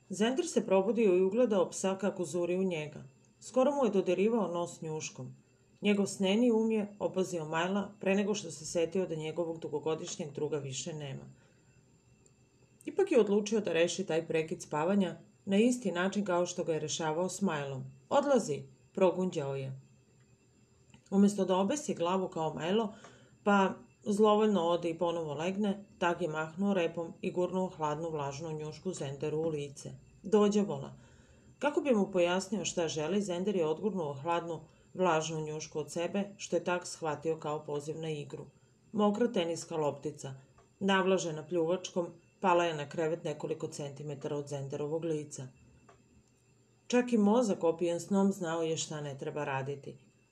Zender se probudio i ugledao psa kako zuri u njega. Skoro mu je dodirivao nos njuškom. Njegov sneni je opazio Majla pre nego što se setio da njegovog dugogodišnjeg druga više nema. Ipak je odlučio da reši taj prekid spavanja na isti način kao što ga je rešavao s Majlom. Odlazi, progunđao je. Umesto da obesi glavu kao Majlo, pa zlovoljno ode i ponovo legne, Tag je mahnuo repom i gurnuo hladnu vlažnu njušku Zenderu u lice. Dođavola. Kako bi mu pojasnio šta želi, Zender je odgurnuo hladnu vlažnu njušku od sebe, što je Tag shvatio kao poziv na igru. Mokra teniska loptica, navlažena pljuvačkom, pala je na krevet nekoliko centimetara od Zenderovog lica. Čak i mozak opijen snom znao je šta ne treba raditi.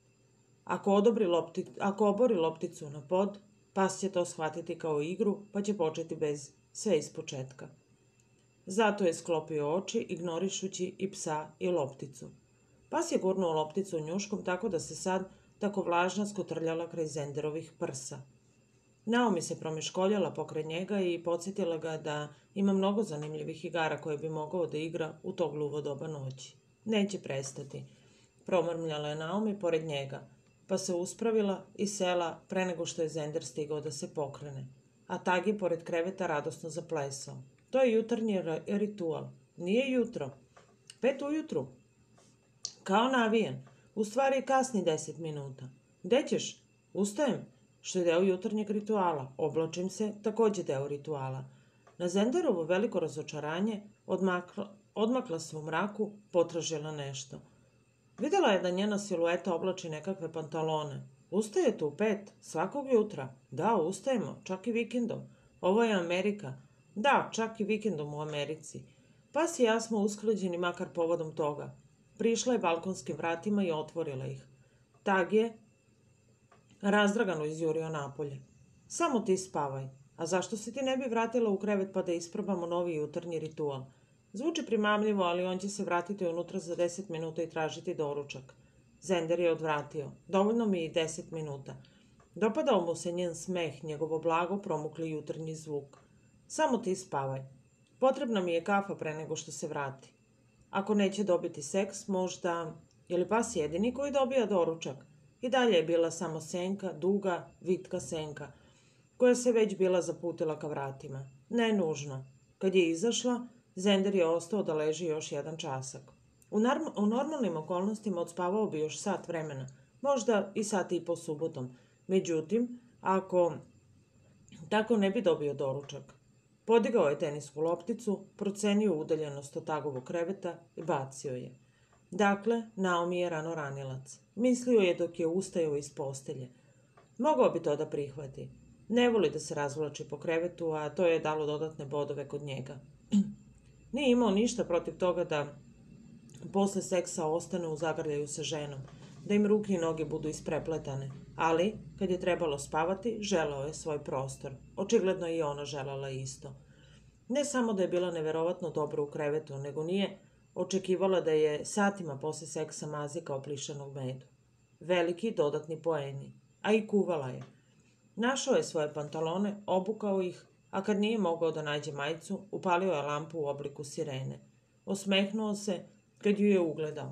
Ako obori lopticu na pod, pas će to shvatiti kao igru, pa će početi sve ispočetka. Zato je sklopio oči, ignorišući i psa i lopticu. Pas je gurnuo lopticu njuškom tako da se sad tako vlažna skotrljala kraj Zenderovih prsa. Naomi se promeškoljala pokraj njega i podsjetila ga da ima mnogo zanimljivih igara koje bi mogao da igra u to gluvo doba noći. Neće prestati, promrmljala je Naomi pored njega, pa se uspravila i sela pre nego što je Zender stigao da se pokrene. A Tag je pored kreveta radosno zaplesao. To je jutarnji ritual. Nije jutro. 5 ujutru. Kao navijen. U stvari kasni 10 minuta. Gde ćeš? Ustajem, što je deo jutarnjeg rituala. Oblačim se, takođe deo rituala. Na Zenderovo veliko razočaranje odmakla se u mraku, potražila nešto. Videla je da njena silueta oblači nekakve pantalone. Ustajete u 5, svakog jutra. Da, ustajemo, čak i vikendom. Ovo je Amerika. Da, čak i vikendom u Americi. Pas i ja smo usklađeni makar povodom toga. Prišla je balkonskim vratima i otvorila ih. Tag je razdragano izjurio napolje. Samo ti spavaj. A zašto se ti ne bi vratila u krevet pa da isprobamo novi jutarnji ritual? Zvuči primamljivo, ali on će se vratiti unutra za 10 minuta i tražiti doručak. Zender je odvratio. Dovoljno mi je i 10 minuta. Dopadao mu se njen smeh, njegovo blago promukli jutarnji zvuk. Samo ti spavaj. Potrebna mi je kafa pre nego što se vrati. Ako neće dobiti seks, možda... Je li pas jedini koji dobija doručak? I dalje je bila samo senka, duga, vitka senka, koja se već bila zaputila ka vratima. Ne nužno. Kad je izašla, Zender je ostao da leži još jedan časak. U normalnim okolnostima odspavao bi još sat vremena, možda i sat i po subotom. Međutim, ako tako ne bi dobio doručak. Podigao je tenisku lopticu, procenio udaljenost od Tagovog kreveta i bacio je. Dakle, Naomi je ranilac. Mislio je dok je ustajao iz postelje. Mogao bi to da prihvati. Ne voli da se razvlači po krevetu, a to je dalo dodatne bodove kod njega. Nije imao ništa protiv toga da posle seksa ostane u zagrljaju sa ženom, da im ruke i noge budu isprepletane, ali, kad je trebalo spavati, želeo je svoj prostor. Očigledno i ona želela isto. Ne samo da je bila neverovatno dobro u krevetu, nego nije očekivala da je satima posle seksa mazi kao plišanog medu. Veliki dodatni poeni, a i kuvala je. Našao je svoje pantalone, obukao ih, a kad nije mogao da nađe majicu, upalio je lampu u obliku sirene. Osmehnuo se kad ju je ugledao.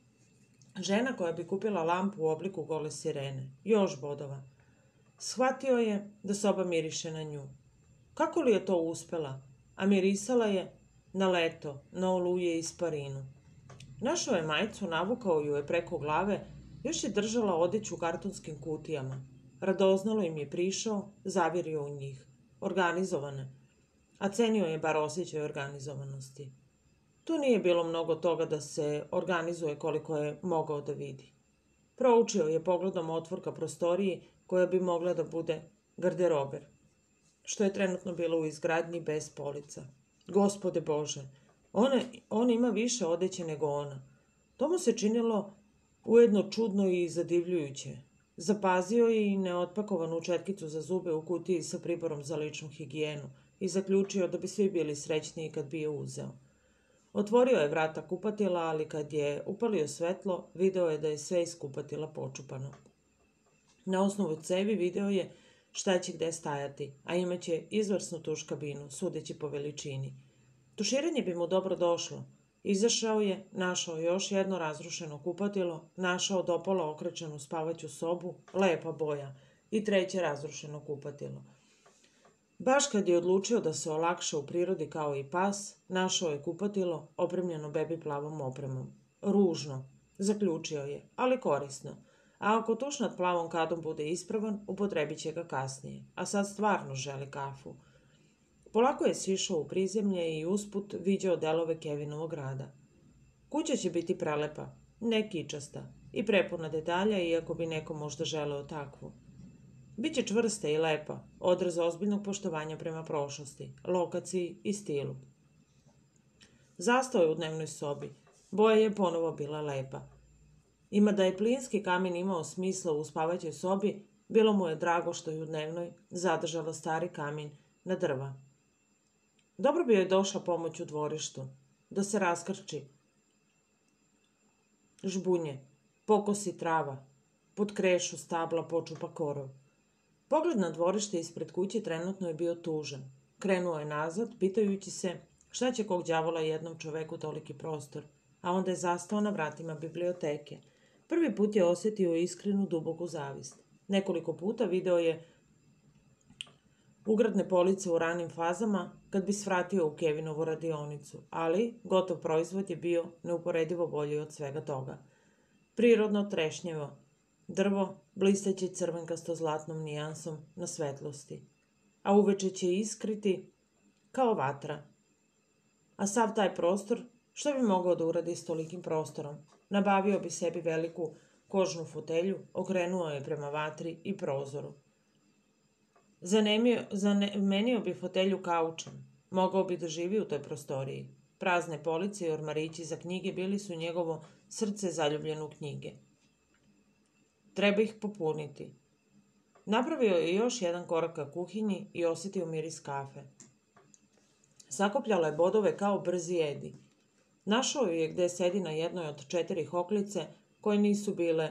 Žena koja bi kupila lampu u obliku gole sirene. Još bodova. Shvatio je da soba miriše na nju. Kako li je to uspela? A mirisala je na leto, na oluje i sparinu. Našao je majicu, navukao ju je preko glave, još je držala odeću u kartonskim kutijama. Radoznalo im je prišao, zavirio u njih. Organizovane. A cenio je bar osjećaj organizovanosti. Tu nije bilo mnogo toga da se organizuje koliko je mogao da vidi. Proučio je pogledom otvorka prostoriji koja bi mogla da bude garderober, što je trenutno bilo u izgradnji bez polica. Gospode Bože, on ima više odeće nego ona. To mu se činilo ujedno čudno i zadivljujuće. Zapazio je i neotpakovanu četkicu za zube u kutiji sa priborom za ličnu higijenu i zaključio da bi svi bili srećniji kad bi je uzeo. Otvorio je vrata kupatila, ali kad je upalio svetlo, video je da je sve iz kupatila počupano. Na osnovu cevi video je šta će gde stajati, a imaće izvrsnu tuš kabinu, sudeći po veličini. Tuširanje bi mu dobro došlo. Izašao je, našao još jedno razrušeno kupatilo, našao dopola okrećenu spavaću sobu, lepa boja, i treće razrušeno kupatilo. Baš kad je odlučio da se olakša u prirodi kao i pas, našao je kupatilo opremljeno bebi plavom opremom. Ružno, zaključio je, ali korisno. A ako tuš nad plavom kadom bude ispravan, upotrebit će ga kasnije. A sad stvarno želi kafu. Polako je sišao u prizemlje i usput viđao delove Kevinovog grada. Kuća će biti prelepa, ne kičasta, i prepuna detalja, iako bi neko možda želeo takvu. Biće čvrsta i lepa, odraz ozbiljnog poštovanja prema prošlosti, lokaciji i stilu. Zastao je u dnevnoj sobi. Boja je ponovo bila lepa. Ima da je plinski kamin imao smisla u spavaćoj sobi, bilo mu je drago što je u dnevnoj zadržala stari kamin na drva. Dobro bi joj došla pomoć u dvorištu, da se raskrči žbunje, pokosi trava, pod krešu stabla počupa korov. Pogled na dvorište ispred kuće trenutno je bio tužan. Krenuo je nazad, pitajući se šta će kog đavola jednom čoveku toliki prostor, a onda je zastao na vratima biblioteke. Prvi put je osjetio iskrenu duboku zavist. Nekoliko puta video je ugradne police u ranim fazama kad bi svratio u Kevinovu radionicu, ali gotov proizvod je bio neuporedivo bolji od svega toga. Prirodno trešnjevo drvo, blisteći crvenkasto zlatnom nijansom na svetlosti, a uveče će iskriti kao vatra. A sav taj prostor, što bi mogao da uradi s tolikim prostorom? Nabavio bi sebi veliku kožnu fotelju, okrenuo je prema vatri i prozoru. Zamenio bi fotelju kaučem. Mogao bi da živi u toj prostoriji. Prazne police i ormarići za knjige bili su njegovo srce zaljubljeno u knjige. Treba ih popuniti. Napravio je još jedan korak ka kuhinji i osjetio miris kafe. Sakopljala je bodove kao brzi Edi. Našao je gde sedi na jednoj od 4 hoklice koje nisu bile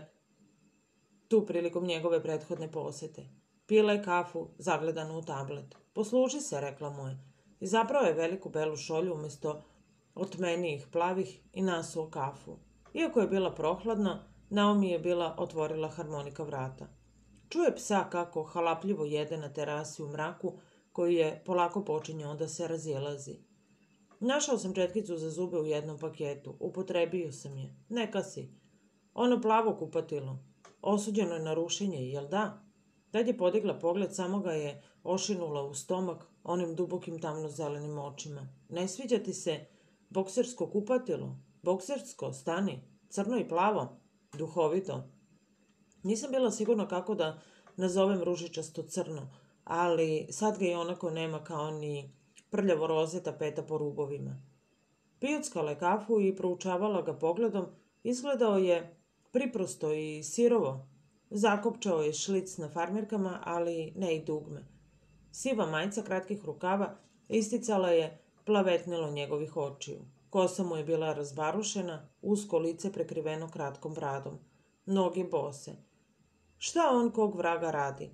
tu prilikom njegove prethodne posete. Pila je kafu, zagledanu u tablet. Posluži se, rekla mu je. I zapravo je veliku belu šolju umjesto otmenijih plavih i nasuo kafu. Iako je bila prohladna, Naomi je bila otvorila harmonika vrata. Čuje psa kako halapljivo jede na terasi u mraku, koji je polako počinjao da se razilazi. Našao sam četkicu za zube u jednom paketu. Upotrebio sam je. Neka si. Ono plavo kupatilo. Osuđeno je na rušenje, jel da? Tad je podigla pogled, samo ga je ošinula u stomak onim dubokim tamno-zelenim očima. Ne sviđa ti se boksersko kupatilo? Boksersko, stani. Crno i plavo. Duhovito. Nisam bila sigurna kako da nazovem ružičasto crno, ali sad ga i onako nema kao ni prljavo roze tapeta po rubovima. Pijuckala je kafu i proučavala ga pogledom. Izgledao je priprosto i sirovo. Zakopčao je šlic na farmerkama, ali ne i dugme. Siva majica kratkih rukava isticala je plavetnilo njegovih očiju. Kosa mu je bila razbarušena, usko lice prekriveno kratkom bradom. Noge bose. Šta on kog vraga radi?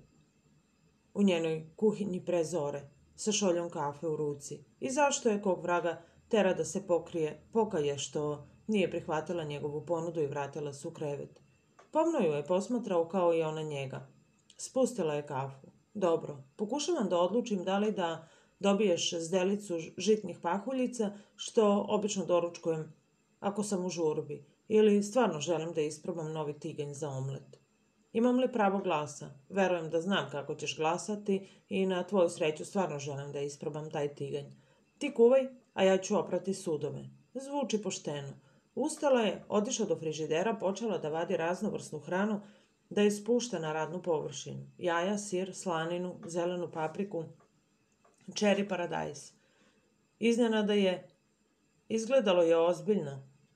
U njenoj kuhinji pre zore, sa šoljom kafe u ruci. I zašto je kog vraga tera da se pokaje što nije prihvatila njegovu ponudu i vratila se u krevet? Pomno ju je posmatrao kao i ona njega. Spustila je kafu. Dobro, pokušavam da odlučim da li da dobiješ zdelicu žitnih pahuljica, što obično doručkujem ako sam u žurbi, ili stvarno želim da isprobam novi tiganj za omlet. Imam li pravo glasa? Verujem da znam kako ćeš glasati i na tvoju sreću stvarno želim da isprobam taj tiganj. Ti kuvaj, a ja ću oprati sudove. Zvuči pošteno. Ustala je, otišla do frižidera, počela da vadi raznovrsnu hranu, da je spušta na radnu površinu. Jaja, sir, slaninu, zelenu papriku, čeri paradajz. Iznenada je, izgledalo je ozbiljno.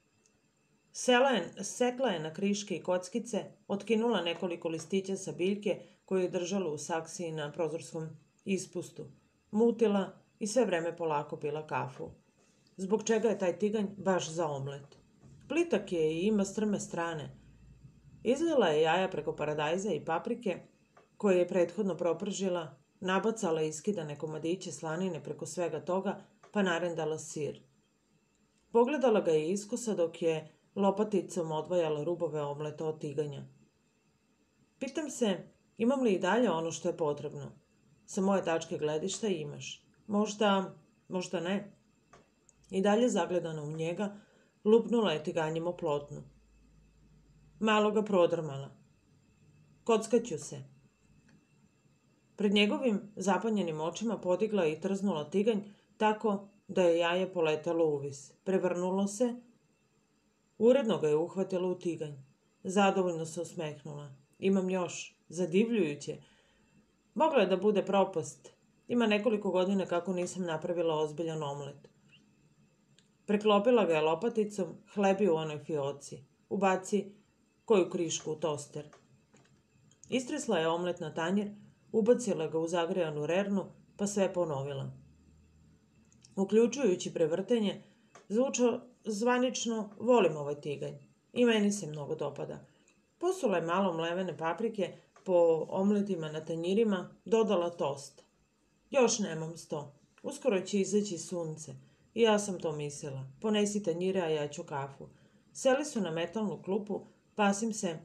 Sekla je na kriške i kockice, otkinula nekoliko listića sa biljke koju je držala u saksiji na prozorskom ispustu. Mutila i sve vreme polako pila kafu. Zbog čega je taj tiganj baš za omlet? Plitak je i ima strme strane. Izlila je jaja preko paradajza i paprike, koje je prethodno propržila, nabacala iskidane komadiće slanine preko svega toga, pa narendala sir. Pogledala ga je iskusa dok je lopaticom odvajala rubove omleta od tiganja. Pitam se, imam li i dalje ono što je potrebno? Sa moje tačke gledišta imaš. Možda ne. I dalje zagledana u njega, lupnula je tiganjem o plotnu. Malo ga prodrmala. Kockaću se. Pred njegovim zapanjenim očima podigla i trznula tiganj tako da je jaje poletalo uvis. Prevrnulo se. Uredno ga je uhvatila u tiganj. Zadovoljno se osmehnula. Imam još. Zadivljujuće. Moglo je da bude propast. Ima nekoliko godina kako nisam napravila ozbiljan omlet. Preklopila ga je lopaticom, hlebi u onoj fioci. Ubaci koju krišku u toster. Istresla je omlet na tanjer, ubacila ga u zagrejanu rernu, pa sve ponovila. Uključujući prevrtenje, zvanično volim ovaj tiganj. I meni se mnogo dopada. Posula je malo mlevene paprike po omletima na tanjirima, dodala tost. Još nemam 100. Uskoro će izaći sunce. I ja sam to mislila. Ponesi tanjire, a ja ću kafu. Seli su na metalnu klupu, Pasim se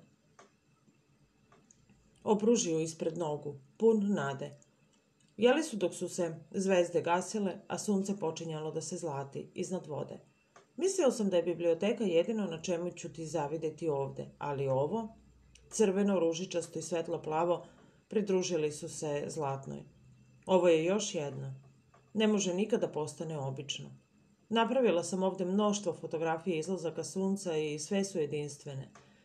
opružio ispred nogu, pun nade. Jeli su dok su se zvezde gasile, a sunce počinjalo da se zlati iznad vode. Mislio sam da je biblioteka jedino na čemu ću ti zavideti ovde, ali ovo, crveno, ružičasto i svetlo plavo, pridružili su se zlatnoj. Ovo je još jedna. Ne može nikada postane obično. Napravila sam ovde mnoštvo fotografija izlazaka sunca i sve su jedinstvene.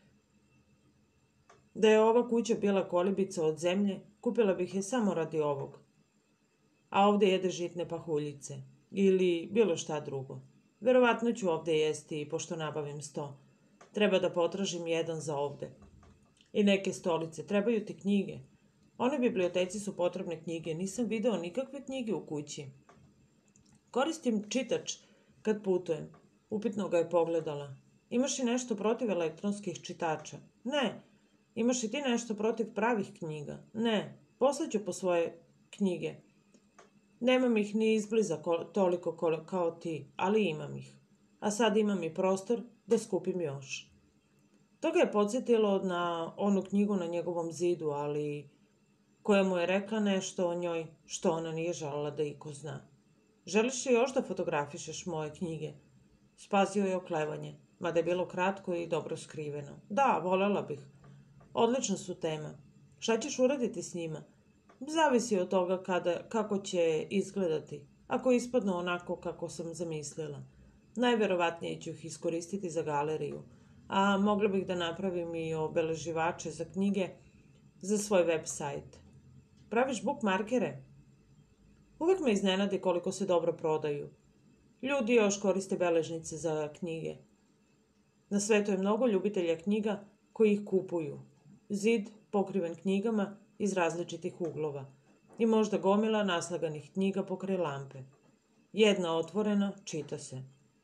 Da je ova kuća bila kolibica od zemlje, kupila bih je samo radi ovog. A ovde jede žitne pahuljice. Ili bilo šta drugo. Verovatno ću ovde jesti i pošto nabavim 100. Treba da potražim jedan za ovde. I neke stolice. Trebaju ti knjige. One biblioteci su potrebne knjige. Nisam video nikakve knjige u kući. Koristim čitač kad putujem. Upitno ga je pogledala. Imaš li nešto protiv elektronskih čitača? Ne. Imaš li ti nešto protiv pravih knjiga? Ne. Poslaću po svoje knjige. Nemam ih ni izbliza toliko kao ti, ali imam ih. A sad imam i prostor da skupim još. To ga je podsjetilo na onu knjigu na njegovom zidu, ali koja mu je rekla nešto o njoj što ona nije želela da iko zna. Želiš li još da fotografišeš moje knjige? Spazio je oklevanje, mada je bilo kratko i dobro skriveno. Da, volela bih. Odlična su tema. Šta ćeš uraditi s njima? Zavisi od toga kako će izgledati. Ako ispadnu onako kako sam zamislila. Najverovatnije ću ih iskoristiti za galeriju. A mogla bih da napravim i obeleživače za knjige za svoj web sajt. Praviš bookmarkere? Uvek me iznenadi koliko se dobro prodaju. Ljudi još koriste beležnice za knjige. Na svetu je mnogo ljubitelja knjiga koji ih kupuju. Zid pokriven knjigama iz različitih uglova i možda gomila naslaganih knjiga pokraj lampe. Jedna otvorena, čita se.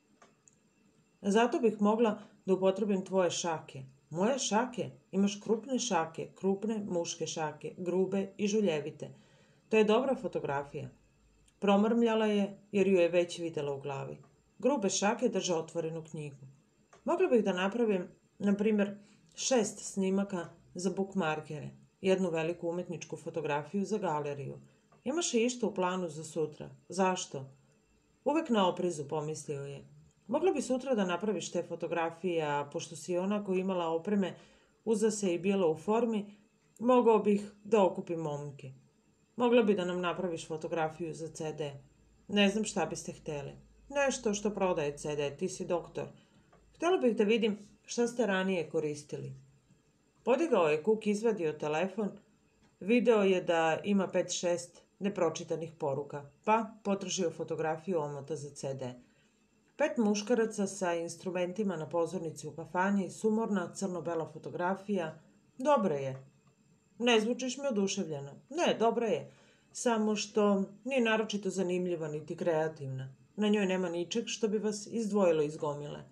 Zato bih mogla da upotrebim tvoje šake. Moje šake? Imaš krupne šake, krupne muške šake, grube i žuljevite. To je dobra fotografija. Promrmljala je jer ju je već videla u glavi. Grube šake drže otvorenu knjigu. Mogla bih da napravim, na primjer, 6 snimaka za bookmarkere, jednu veliku umetničku fotografiju za galeriju. Imaš li išta u planu za sutra? Zašto? Uvek na oprezu, pomislio je. Mogla bi sutra da napraviš te fotografije, a pošto si onako imala opreme, uza se i bila u formi, mogao bih da okupim momke. Mogla bi da nam napraviš fotografiju za CD. Ne znam šta biste hteli. Nešto što prodaje CD, ti si doktor. Htela bih da vidim šta ste ranije koristili. Podigao je kuk, izvadio telefon, video je da ima 5-6 nepročitanih poruka, pa potražio fotografiju omota za CD. 5 muškaraca sa instrumentima na pozornici u kafani, sumorna, crno-bela fotografija. Dobra je. Ne zvučiš mi oduševljeno. Ne, dobra je. Samo što nije naročito zanimljiva niti kreativna. Na njoj nema ničeg što bi vas izdvojilo iz gomile.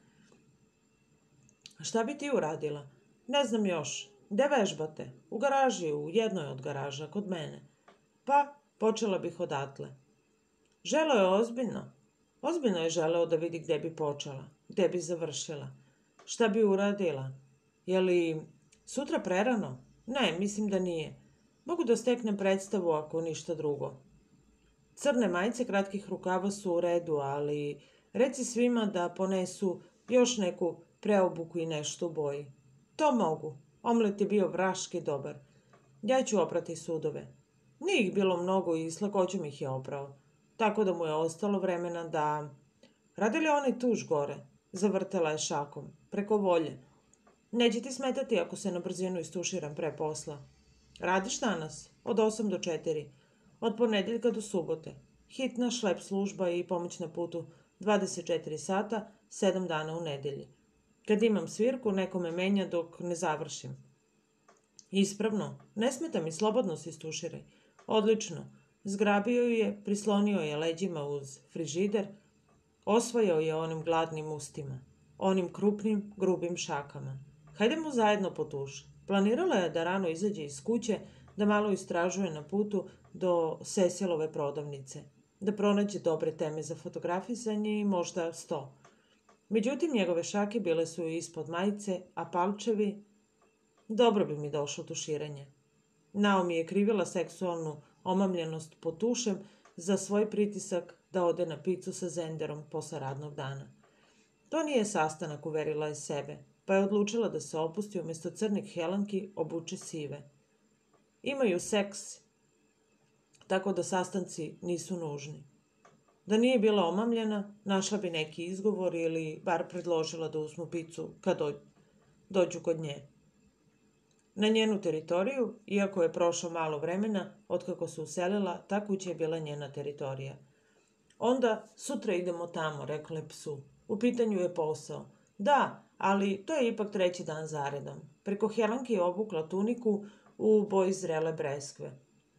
Šta bi ti uradila? Ne znam još. Gde vežbate? U garaži, u jednoj od garaža, kod mene. Pa, počela bih odatle. Želo je ozbiljno. Ozbiljno je želeo da vidi gde bi počela, gde bi završila. Šta bi uradila? Je li sutra prerano? Ne, mislim da nije. Mogu da steknem predstavu ako ništa drugo. Crne majice kratkih rukava su u redu, ali reci svima da ponesu još neku preobuku i nešto u boji. To mogu. Omlet je bio vraški dobar. Ja ću oprati sudove. Nije ih bilo mnogo i s lakoćom ih je oprao. Tako da mu je ostalo vremena da... Radi li onaj tuž gore? Zavrtela je šakom. Preko volje. Neće ti smetati ako se na brzinu istuširam pre posla. Radiš danas? Od 8 do 4. Od ponedeljka do subote. Hitna šlep služba i pomoć na putu 24 sata, 7 dana u nedelji. Kad imam svirku, neko me menja dok ne završim. Ispravno. Ne smeta mi, slobodno se istuširaj. Odlično. Zgrabio ju je, prislonio je leđima uz frižider, osvajao je onim gladnim ustima, onim krupnim, grubim šakama. Hajdemo zajedno po tuš. Planirala je da rano izađe iz kuće, da malo istražuje na putu do Sesilove prodavnice, da pronađe dobre teme za fotografisanje i možda 100. Međutim, njegove šake bile su ispod majice, a palčevi... Dobro bi mi došlo tuširanje. Naomi je krivila seksualnu omamljenost pod tušem za svoj pritisak da ode na picu sa Zenderom posle radnog dana. To nije sastanak, uverila je sebe, pa je odlučila da se opusti umjesto crnih helanki obuče sive. Imaju seks, tako da sastanci nisu nužni. Da nije bila omamljena, našla bi neki izgovor ili bar predložila da uzmu picu kad dođu kod nje. Na njenu teritoriju, iako je prošlo malo vremena, otkako se uselila, ta kuća je bila njena teritorija. Onda, sutra idemo tamo, rekla je psu. U pitanju je posao. Da, ali to je ipak 3. dan zaredom. Preko helanke je obukla tuniku u boji zrele breskve,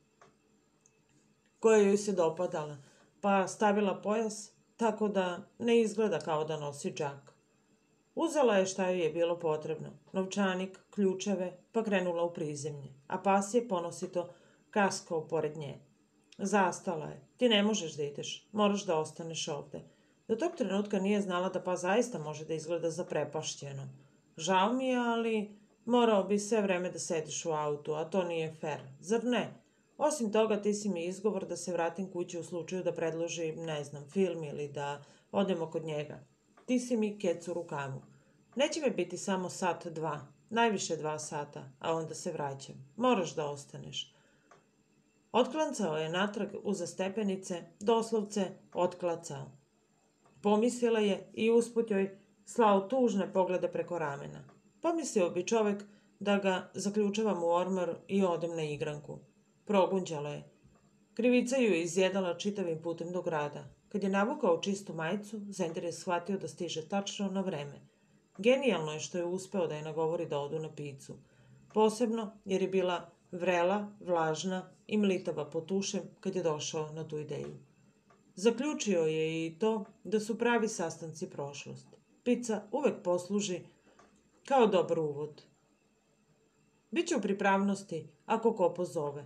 koja joj se dopadala, pa stavila pojas tako da ne izgleda kao da nosi džak. Uzela je šta joj je bilo potrebno, novčanik, ključeve, pa krenula u prizemlje, a pas je ponosito kaskao pored nje. Zastala je. Ti ne možeš da ideš, moraš da ostaneš ovde. Do tog trenutka nije znala da pas zaista može da izgleda zaprepašćeno. Žao mi je, ali morao bi sve vreme da sediš u autu, a to nije fer, zar ne? Osim toga, ti si mi izgovor da se vratim kući u slučaju da predloži, ne znam, film ili da odemo kod njega. Ti si mi kec u rukavu. Neće mi biti samo 1, 2, najviše 2 sata, a onda se vraćam. Moraš da ostaneš. Otklancao je natrag uza stepenice, doslovce otklacao. Pomislila je i usput joj slao tužne poglede preko ramena. Pomislio bi čovek da ga zaključavam u ormar i odem na igranku. Progunđala je. Krivica ju je izjedala čitavim putem do grada. Kad je navukao čistu majicu, Zender je shvatio da stiže tačno na vreme. Genijalno je što je uspeo da je nagovori da odu na picu. Posebno jer je bila vrela, vlažna i mlitava pod tušem kad je došao na tu ideju. Zaključio je i to da su pravi sastanci prošlost. Pica uvek posluži kao dobar uvod. Biće u pripravnosti ako ko pozove.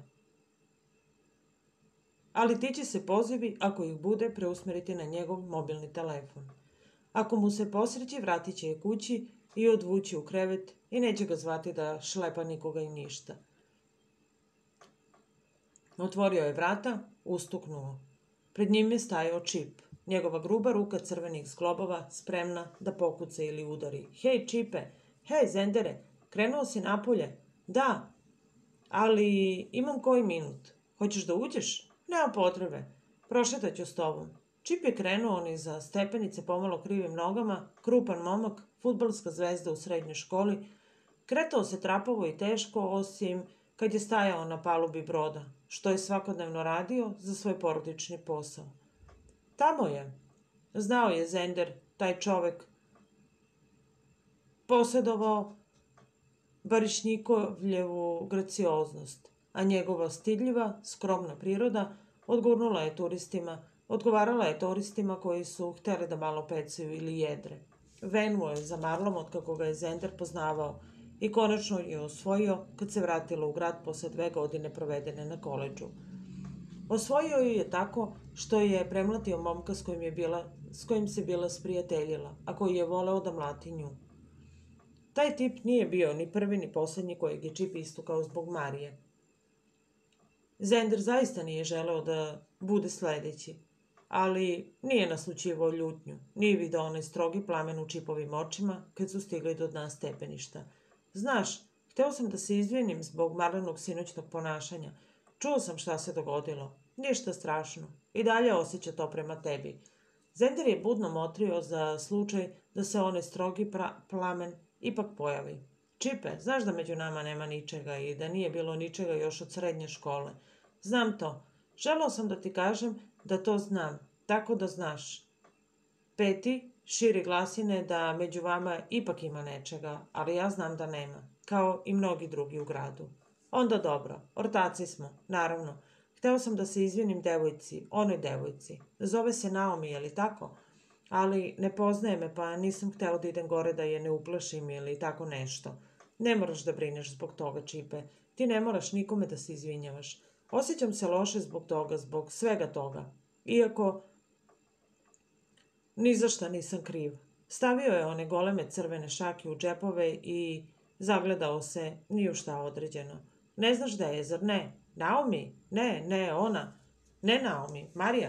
Ali ti će se pozivi, ako ih bude, preusmeriti na njegov mobilni telefon. Ako mu se posreći, vratit će je kući i odvući u krevet i neće ga zvati da šlepa nikoga i ništa. Otvorio je vrata, ustuknuo. Pred njim je stajao Čip, njegova gruba ruka crvenih zglobova spremna da pokuca ili udari. Hej, Čipe! Hej, Zendere! Krenuo si napolje? Da, ali imam koji minut. Hoćeš da uđeš? Nema potrebe. Prošetaću s tobom. Čip je krenuo niza stepenice pomalo krivim nogama, krupan momak, fudbalska zvezda u srednjoj školi. Kretao se trapavo i teško, osim kad je stajao na palubi broda, što je svakodnevno radio za svoj porodični posao. Tamo je. Znao je Zender, taj čovek, posjedovao Barišnikovljevu gracioznost, a njegova stidljiva, skromna priroda odgovarala je turistima koji su hteli da malo pecaju ili jedre. Venuo je za Marlom otkako ga je Zender poznavao i konačno je osvojio kad se vratila u grad posle 2 godine provedene na koledžu. Osvojio ju je tako što je premlatio momka s kojim je bila s kojim se bila sprijateljila, a koji je voleo da mlati nju. Taj tip nije bio ni prvi ni posljednji kojeg je Čip istukao zbog Marije. Zender zaista nije želeo da bude sledeći, ali nije naslućivao ljutnju, nije video onaj strogi plamen u Čipovim očima kad su stigli do dna stepeništa. Znaš, hteo sam da se izvinim zbog Marlenog sinoćnog ponašanja. Čuo sam šta se dogodilo. Ništa strašno. I dalje osjeća to prema tebi. Zender je budno motrio za slučaj da se onaj strogi plamen ipak pojavi. Čipe, znaš da među nama nema ničega i da nije bilo ničega još od srednje škole. Znam to. Želeo sam da ti kažem da to znam, tako da znaš. Peti širi glasine da među vama ipak ima nečega, ali ja znam da nema, kao i mnogi drugi u gradu. Onda dobro, ortaci smo, naravno. Hteo sam da se izvinim devojci, onoj devojci. Zove se Naomi, je li tako? Ali ne poznaje me, pa nisam hteo da idem gore da je ne uplašim ili tako nešto. Ne moraš da brineš zbog toga, Čipe. Ti ne moraš nikome da se izvinjavaš. Osjećam se loše zbog toga, zbog svega toga. Iako ni za šta nisam kriv. Stavio je one goleme crvene šake u džepove i zagledao se ni u šta određeno. Ne znaš da je, zar ne? Naomi? Ne, ona. Ne Naomi, Marija.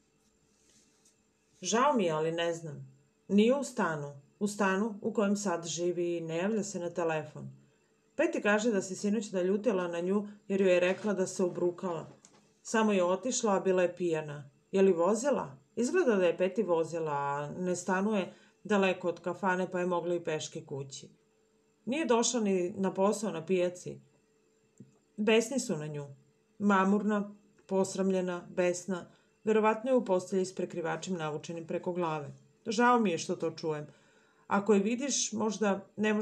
Žao mi je, ali ne znam. Nije u stanu. U stanu u kojem sad živi i ne javlja se na telefon. Peti kaže da se sinoć naljutila na nju jer joj je rekla da se ubrukala. Samo je otišla, a bila je pijana. Je li vozila? Izgleda da je Peti vozila, a ne stanuje daleko od kafane pa je mogla i peške kući. Nije došla ni na posao na pijaci. Besni su na nju. Mamurna, posramljena, besna, verovatno je u postelji s prekrivačem navučenim preko glave. Žao mi je što to čujem. Ako je vidiš, možda me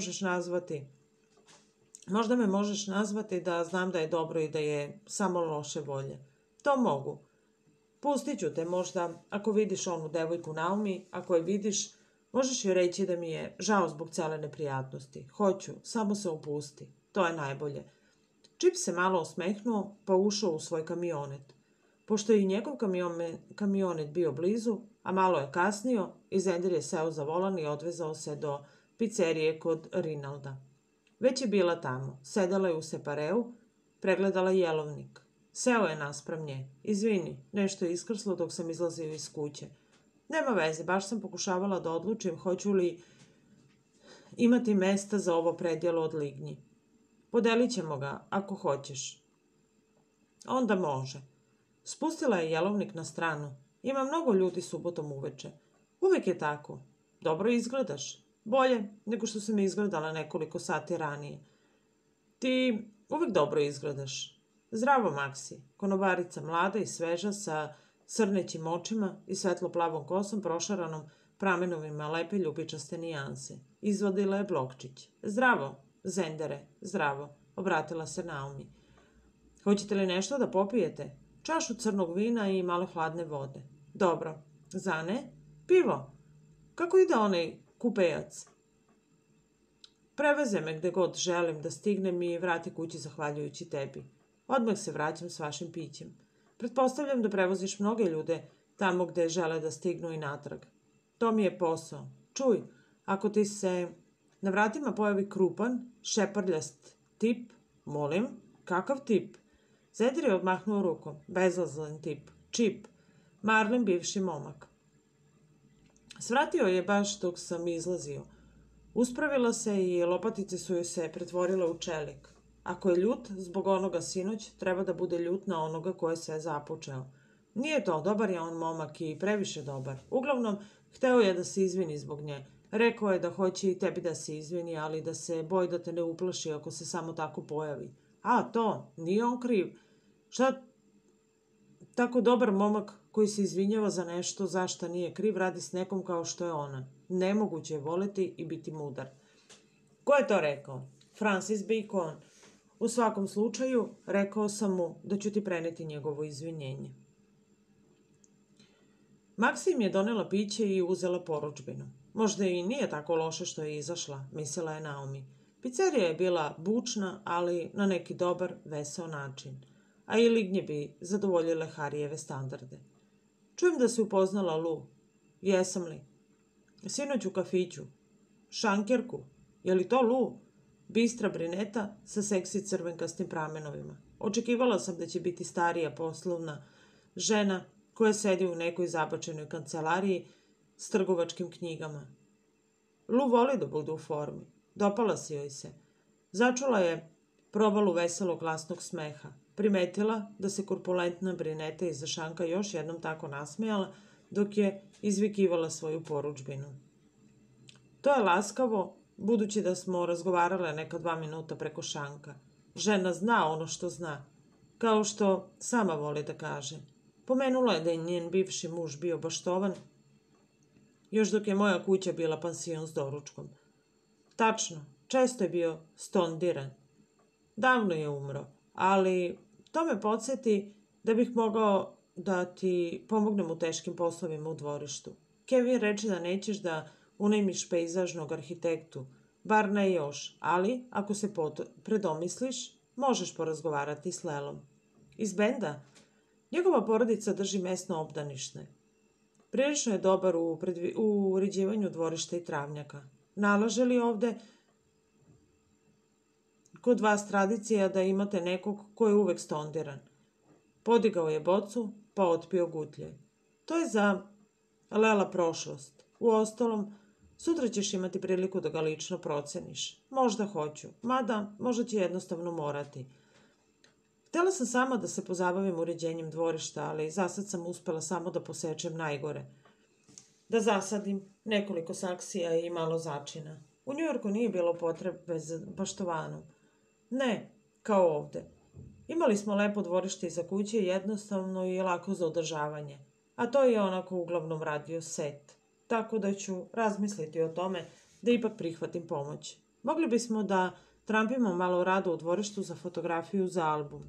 možeš nazvati da znam da je dobro i da je samo loše volje. To mogu. Pustit ću te možda ako vidiš onu devojku Naomi, ako je vidiš, možeš joj reći da mi je žao zbog cele neprijatnosti. Hoću, samo se opusti. To je najbolje. Čip se malo osmehnuo pa ušao u svoj kamionet. Pošto je i njegov kamionet bio blizu, a malo je kasnio, i Zender je seo za volan i odvezao se do pizzerije kod Rinalda. Već je bila tamo, sedela je u separeu, pregledala jelovnik. Seo je naspram nje. Izvini, nešto je iskrslo dok sam izlazio iz kuće. Nema veze, baš sam pokušavala da odlučim hoću li imati mesta za ovo predjelo od lignji. Podelit ćemo ga, ako hoćeš. Onda može. Spustila je jelovnik na stranu. Ima mnogo ljudi subotom uveče. Uvek je tako. Dobro izgledaš. Bolje nego što sam izgledala nekoliko sati ranije. Ti uvek dobro izgledaš. Zdravo, Maksi. Konobarica mlada i sveža sa crnećim očima i svetlo-plavom kosom prošaranom pramenovima lepe ljubičaste nijanse. Izvadila je blokčić. Zdravo, Zendere, zdravo, obratila se Naomi. Hoćete li nešto da popijete? Čašu crnog vina i malo hladne vode. Dobro. Zane? Pivo? Kako ide onaj kupejac? Preveze me gde god želim da stignem i vrati kući zahvaljujući tebi. Odmah se vraćam s vašim pićem. Pretpostavljam da prevoziš mnoge ljude tamo gde žele da stignu i natrag. To mi je posao. Čuj, ako ti se na vratima pojavi krupan, šeparljast tip, molim, kakav tip? Zeder je odmahnuo rukom. Bezazlen tip. Čip. Marlin, bivši momak. Svratio je baš dok sam izlazio. Uspravila se i lopatice su joj se pretvorile u čelik. Ako je ljut zbog onoga sinoć, treba da bude ljut na onoga koje se je započeo. Nije to, dobar je on momak i previše dobar. Uglavnom, hteo je da se izvini zbog nje. Rekao je da hoće i tebi da se izvini, ali da se boji da te ne uplaši ako se samo tako pojavi. A, to, nije on kriv. Šta tako dobar momak koji se izvinjava za nešto za šta nije kriv radi s nekom kao što je ona. Nemoguće je voleti i biti mudar. Ko je to rekao? Francis Bacon. U svakom slučaju, rekao sam mu da ću ti preneti njegovo izvinjenje. Maksim je donela piće i uzela poručbinu. Možda i nije tako loše što je izašla, mislila je Naomi. Pizzerija je bila bučna, ali na neki dobar, veseo način. A i lignje bi zadovoljile Harijeve standarde. Čujem da si upoznala Lu. Jesam li? Sinoć u kafiću. Šankerku. Je li to Lu? Bistra brineta sa seksi crvenkastim pramenovima. Očekivala sam da će biti starija poslovna žena koja sedi u nekoj zabačenoj kancelariji s trgovačkim knjigama. Lu voli da bude u formi. Dopala si joj se. Začula je probalu veselog glasnog smeha. Primetila da se korpulentna brineta iza šanka još jednom tako nasmejala dok je izvikivala svoju porudžbinu. To je laskavo, budući da smo razgovarale neka 2 minuta preko šanka. Žena zna ono što zna, kao što sama voli da kaže. Pomenula je da je njen bivši muž bio baštovan, još dok je moja kuća bila pansion s doručkom. Tačno, često je bio stondiran. Davno je umro, ali to me podsjeti da bih mogao da ti pomognem u teškim poslovima u dvorištu. Kevin reče da nećeš da unajmiš pejzažnog arhitektu, bar ne još, ali ako se predomisliš, možeš porazgovarati s Lelom. Iz benda? Njegova porodica drži mesno obdanište. Prilično je dobar u uređivanju dvorišta i travnjaka. Nalaže li ovde kod vas tradicija da imate nekog ko je uvek stondiran? Podigao je bocu, pa otpio gutlje. To je za Lela prošlost. Uostalom, sutra ćeš imati priliku da ga lično proceniš. Možda hoću, mada možda će jednostavno morati. Htela sam sama da se pozabavim uređenjem dvorišta, ali zasad sam uspela samo da posečem najgore. Da zasadim nekoliko saksija i malo začina. U Njujorku nije bilo potrebe za baštovanom. Ne, kao ovde. Imali smo lepo dvorište iza kuće, jednostavno i lako za održavanje. A to je onako uglavnom radio set. Tako da ću razmisliti o tome da ipak prihvatim pomoć. Mogli bismo da trampimo malo rado u dvorištu za fotografiju za album.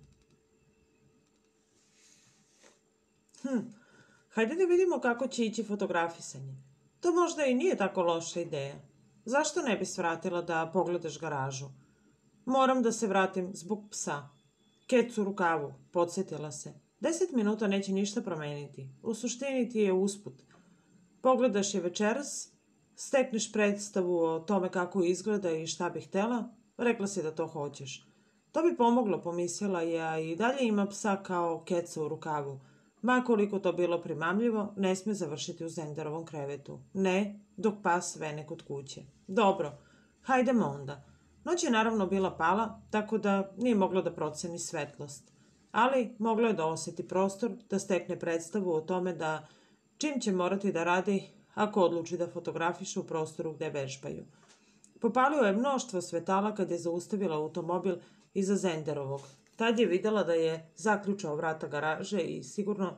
Hajde da vidimo kako će ići fotografisanje. To možda i nije tako loša ideja. Zašto ne bi svratila da pogledaš garažu? Moram da se vratim zbog psa. Kec u rukavu, podsjetila se. 10 minuta neće ništa promeniti. U suštini ti je usput. Pogledaš je večeras, stekneš predstavu o tome kako izgleda i šta bih htela, rekla si da to hoćeš. To bi pomoglo, pomislila je, a i dalje ima psa kao keca u rukavu. Ma koliko to bilo primamljivo, ne sme završiti u Zenderovom krevetu. Ne, dok pas vene kod kuće. Dobro, hajdemo onda. Noć je naravno bila pala, tako da nije mogla da proceni svetlost. Ali mogla je da osjeti prostor, da stekne predstavu o tome da čim će morati da radi ako odluči da fotografiše u prostoru gde vežbaju. Popalio je mnoštvo svetala kad je zaustavila automobil iza Zenderovog. Tad je videla da je zaključao vrata garaže i sigurno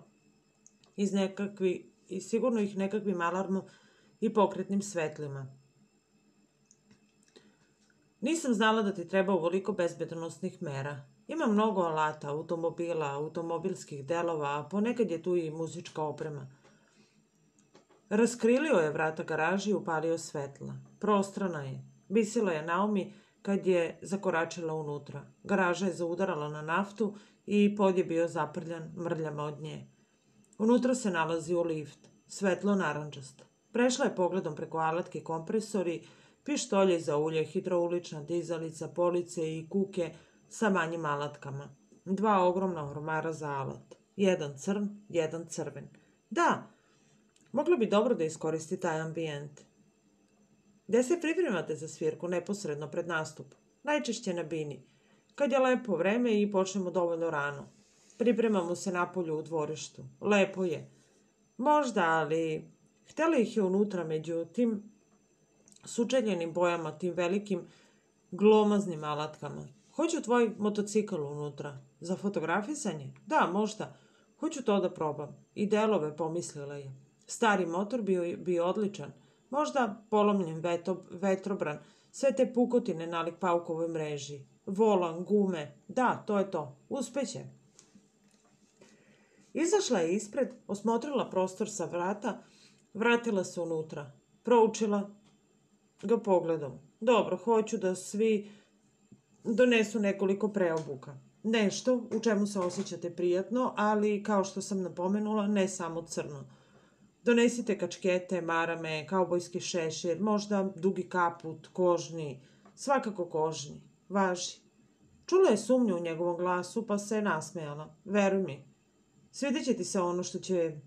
ih nekakvim alarmom i pokretnim svetlima. Nisam znala da ti treba ovoliko bezbednosnih mera. Ima mnogo alata, automobila, automobilskih delova, a ponekad je tu i muzička oprema. Raskrilio je vrata garaži i upalio svetla. Prostrana je. Visila je Naomi kad je zakoračila unutra. Garaža je zaudarala na naftu i pod je bio zaprljan mrljama od nje. Unutra se nalazio lift, svetlo narandžast. Prešla je pogledom preko alatke kompresori, pištolje za ulje, hidraulična dizalica, police i kuke sa manjim alatkama. 2 ogromna ormara za alat. Jedan crn, jedan crven. Da, moglo bi dobro da iskoristi taj ambijent. Gde se pripremate za svirku neposredno pred nastup? Najčešće na bini. Kad je lepo vreme i počnemo dovoljno rano. Pripremamo se napolju u dvorištu. Lepo je. Možda, ali htela ih je unutra među tim sučeljenim bojama, tim velikim glomaznim alatkama. Hoću tvoj motocikl unutra. Za fotografisanje? Da, možda. Hoću to da probam. I delove, pomislila je. Stari motor bio odličan. Možda polomljen vetrobran, sve te pukotine nalik paukovoj mreži. Volan, gume. Da, to je to. Uspeće. Izašla je ispred, osmotrila prostor sa vrata, vratila se unutra. Proučila ga pogledom. Dobro, hoću da svi donesu nekoliko preobuka. Nešto u čemu se osjećate prijatno, ali kao što sam napomenula, ne samo crno. Donesite kačkete, marame, kaubojski šešir, možda dugi kaput, kožni, svakako kožni. Važi. Čula je sumnju u njegovom glasu, pa se je nasmejala. Veruj mi, svidjet će ti se ono što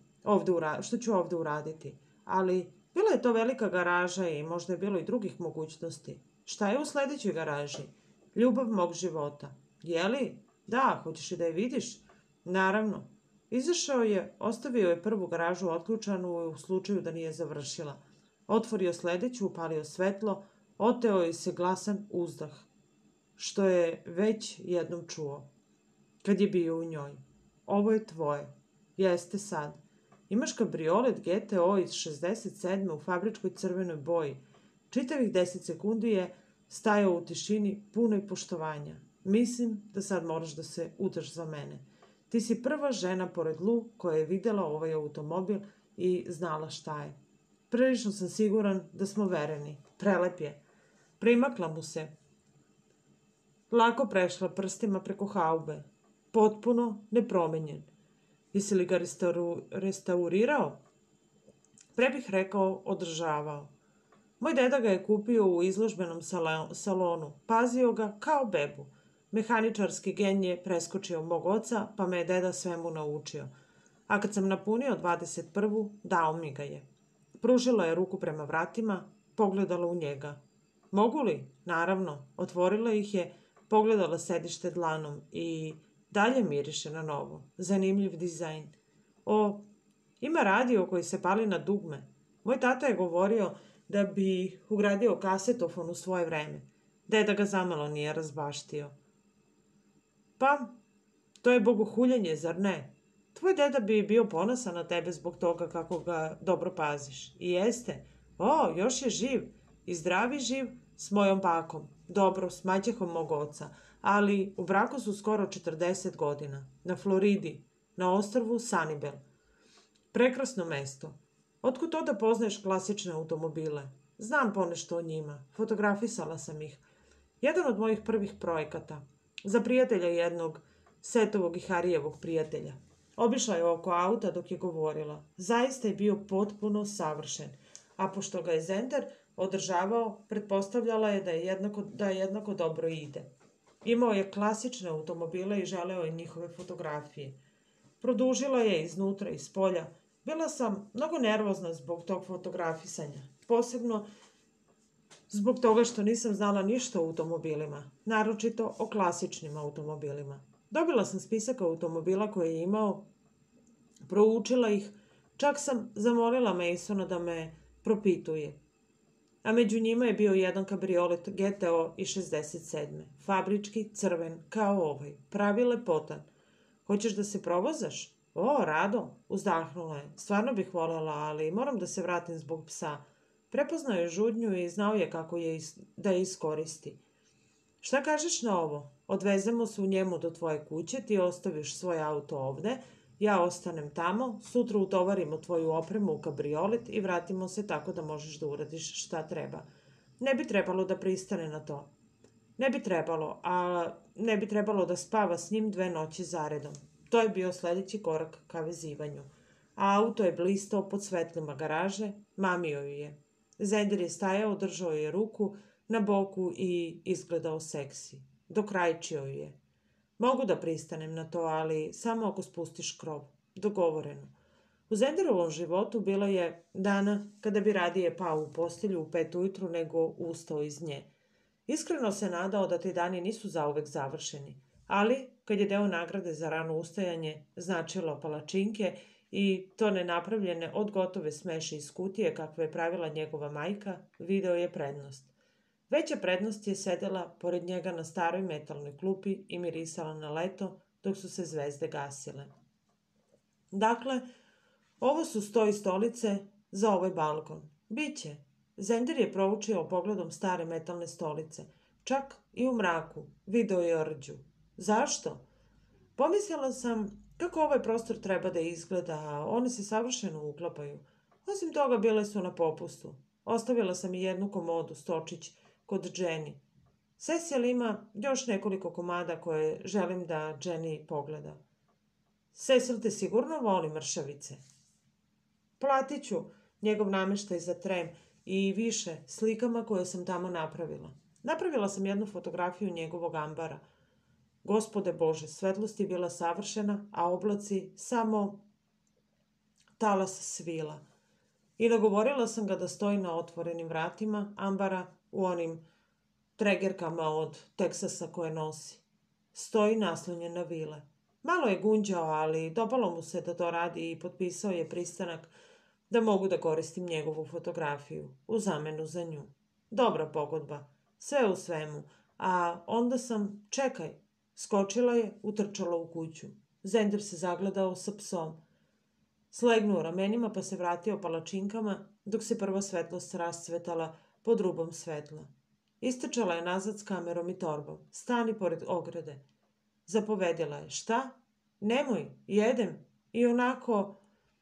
ću ovde uraditi. Ali bila je to velika garaža i možda je bilo i drugih mogućnosti. Šta je u sledećoj garaži? Ljubav mog života. Jeli? Da, hoćeš i da je vidiš? Naravno. Izašao je, ostavio je prvu garažu otključanu u slučaju da nije završila. Otvorio sledeću, upalio svetlo, oteo je se glasan uzdah, što je već jednom čuo, kad je bio u njoj. Ovo je tvoje. Jeste sad. Imaš kabriolet GTO iz 67. u fabričkoj crvenoj boji. Čitavih 10 sekundi je stajao u tišini punoj poštovanja. Mislim da sad moraš da se udaš za mene. Ti si prva žena pored Lu koja je videla ovaj automobil i znala šta je. Prilično sam siguran da smo vereni. Prelep je. Primakla mu se. Lako prešla prstima preko haube. Potpuno nepromenjen. Jesi li ga restaurirao? Pre bih rekao održavao. Moj deda ga je kupio u izložbenom salonu. Pazio ga kao bebu. Mehaničarski gen je preskočio mog oca, pa me je deda svemu naučio. A kad sam napunio 21. dao mi ga je. Pružila je ruku prema vratima, pogledala u njega. Mogu li? Naravno. Otvorila ih je, pogledala sedište dlanom i dalje miriše na novo. Zanimljiv dizajn. Ima radio koji se pali na dugme. Moj tata je govorio da bi ugradio kasetofon u svoje vreme. Deda ga zamalo nije razbaštio. Pa, to je bogohuljenje, zar ne? Tvoj deda bi bio ponosan na tebe zbog toga kako ga dobro paziš. I jeste. Još je živ. I zdravi živ s mojom bakom. Dobro, s maćehom mog oca. Ali u braku su skoro 40 godina. Na Floridi, na ostrvu Sanibel. Prekrasno mesto. Otkud to da poznaješ klasične automobile? Znam ponešto o njima. Fotografisala sam ih. Jedan od mojih prvih projekata. Za prijatelja jednog Setovog i Harijevog prijatelja. Obišla je oko auta dok je govorila. Zaista je bio potpuno savršen. A pošto ga je Zender održavao, pretpostavljala je da jednako dobro ide. Imao je klasične automobile i želeo je njihove fotografije. Produžila je iznutra i spolja. Bila sam mnogo nervozna zbog tog fotografisanja. Posebno zbog toga što nisam znala ništa o automobilima. Naročito o klasičnim automobilima. Dobila sam spisak automobila koje je imao, proučila ih, čak sam zamolila Masona da me propituje. A među njima je bio jedan kabriolet GTO iz 67. Fabrički, crven, kao ovaj. Pravi lepotan. Hoćeš da se provozaš? Rado, uzdahnula je. Stvarno bih voljela, ali moram da se vratim zbog psa. Prepoznao je žudnju i znao je kako da je iskoristi. Šta kažeš na ovo? Odvezemo se u njemu do tvoje kuće, ti ostaviš svoj auto ovde, ja ostanem tamo, sutra utovarimo tvoju opremu u kabriolet i vratimo se tako da možeš da uradiš šta treba. Ne bi trebalo da pristane na to. Ne bi trebalo da spava s njim 2 noći zaredom. To je bio sledeći korak ka vezivanju. A auto je blistao pod svetlima garaže, mamio ju je. Zender je stajao, držao je ruku na boku i izgledao seksi. Dokrajčio ju je. Mogu da pristanem na to, ali samo ako spustiš krov. Dogovoreno. U Zenderovom životu bilo je dana kada bi radije pao u postelju u 5 ujutru nego ustao iz nje. Iskreno se nadao da ti dani nisu zauvek završeni, ali kad je deo nagrade za rano ustajanje značilo palačinke i to nenapravljene od gotove smeše iz kutije kakve je pravila njegova majka, video je prednost. Veća prednost je sedela pored njega na staroj metalnoj klupi i mirisala na leto dok su se zvezde gasile. Dakle, ovo su sto i stolice za ovaj balkon. Biće. Zender je proučio pogledom stare metalne stolice. Čak i u mraku video je rđu. Zašto? Pomislila sam kako ovaj prostor treba da izgleda, a one se savršeno uklapaju. Osim toga bile su na popustu. Ostavila sam i jednu komodu, stočić, kod Jenny. Cecil ima još nekoliko komada koje želim da Jenny pogleda. Cecil te sigurno voli, mršavice. Platit ću njegov nameštaj za trem i više slikama koje sam tamo napravila. Napravila sam jednu fotografiju njegovog ambara. Gospode Bože, svetlost je bila savršena, a oblaci samo talas svila. I nagovorila sam ga da stoji na otvorenim vratima ambara u onim tregerkama od Teksasa koje nosi. Stoji naslonjen na vile. Malo je gunđao, ali dopalo mu se da to radi i potpisao je pristanak da mogu da koristim njegovu fotografiju u zamenu za nju. Dobra pogodba, sve u svemu, a onda sam, čekaj, skočila je, utrčala u kuću. Zender se zagledao sa psom. Slegnuo ramenima pa se vratio palačinkama dok se prva svetlost rascvetala pod rubom svetla. Istrčala je nazad s kamerom i torbom. Stani pored ograde. Zapovedila je. Šta? Nemoj, jedem. I onako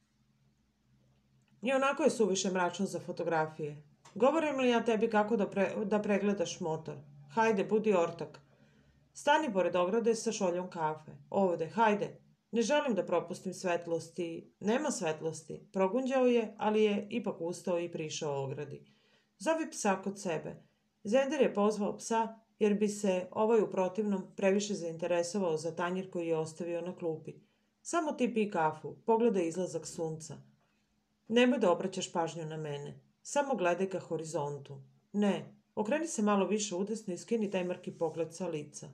je suviše mračno za fotografije. Govorim li ja tebi kako da pregledaš motor? Hajde, budi ortak. Stani pored ograde sa šoljom kafe. Ovde, hajde. Ne želim da propustim svetlosti. Nema svetlosti. Progunđao je, ali je ipak ustao i prišao ogradi. Zovi psa kod sebe. Zender je pozvao psa jer bi se ovaj u protivnom previše zainteresovao za tanjir koji je ostavio na klupi. Samo ti pi kafu, pogledaj izlazak sunca. Nemoj da obraćaš pažnju na mene. Samo gledaj ka horizontu. Ne, okreni se malo više udesno i skini taj mrki pogled sa lica.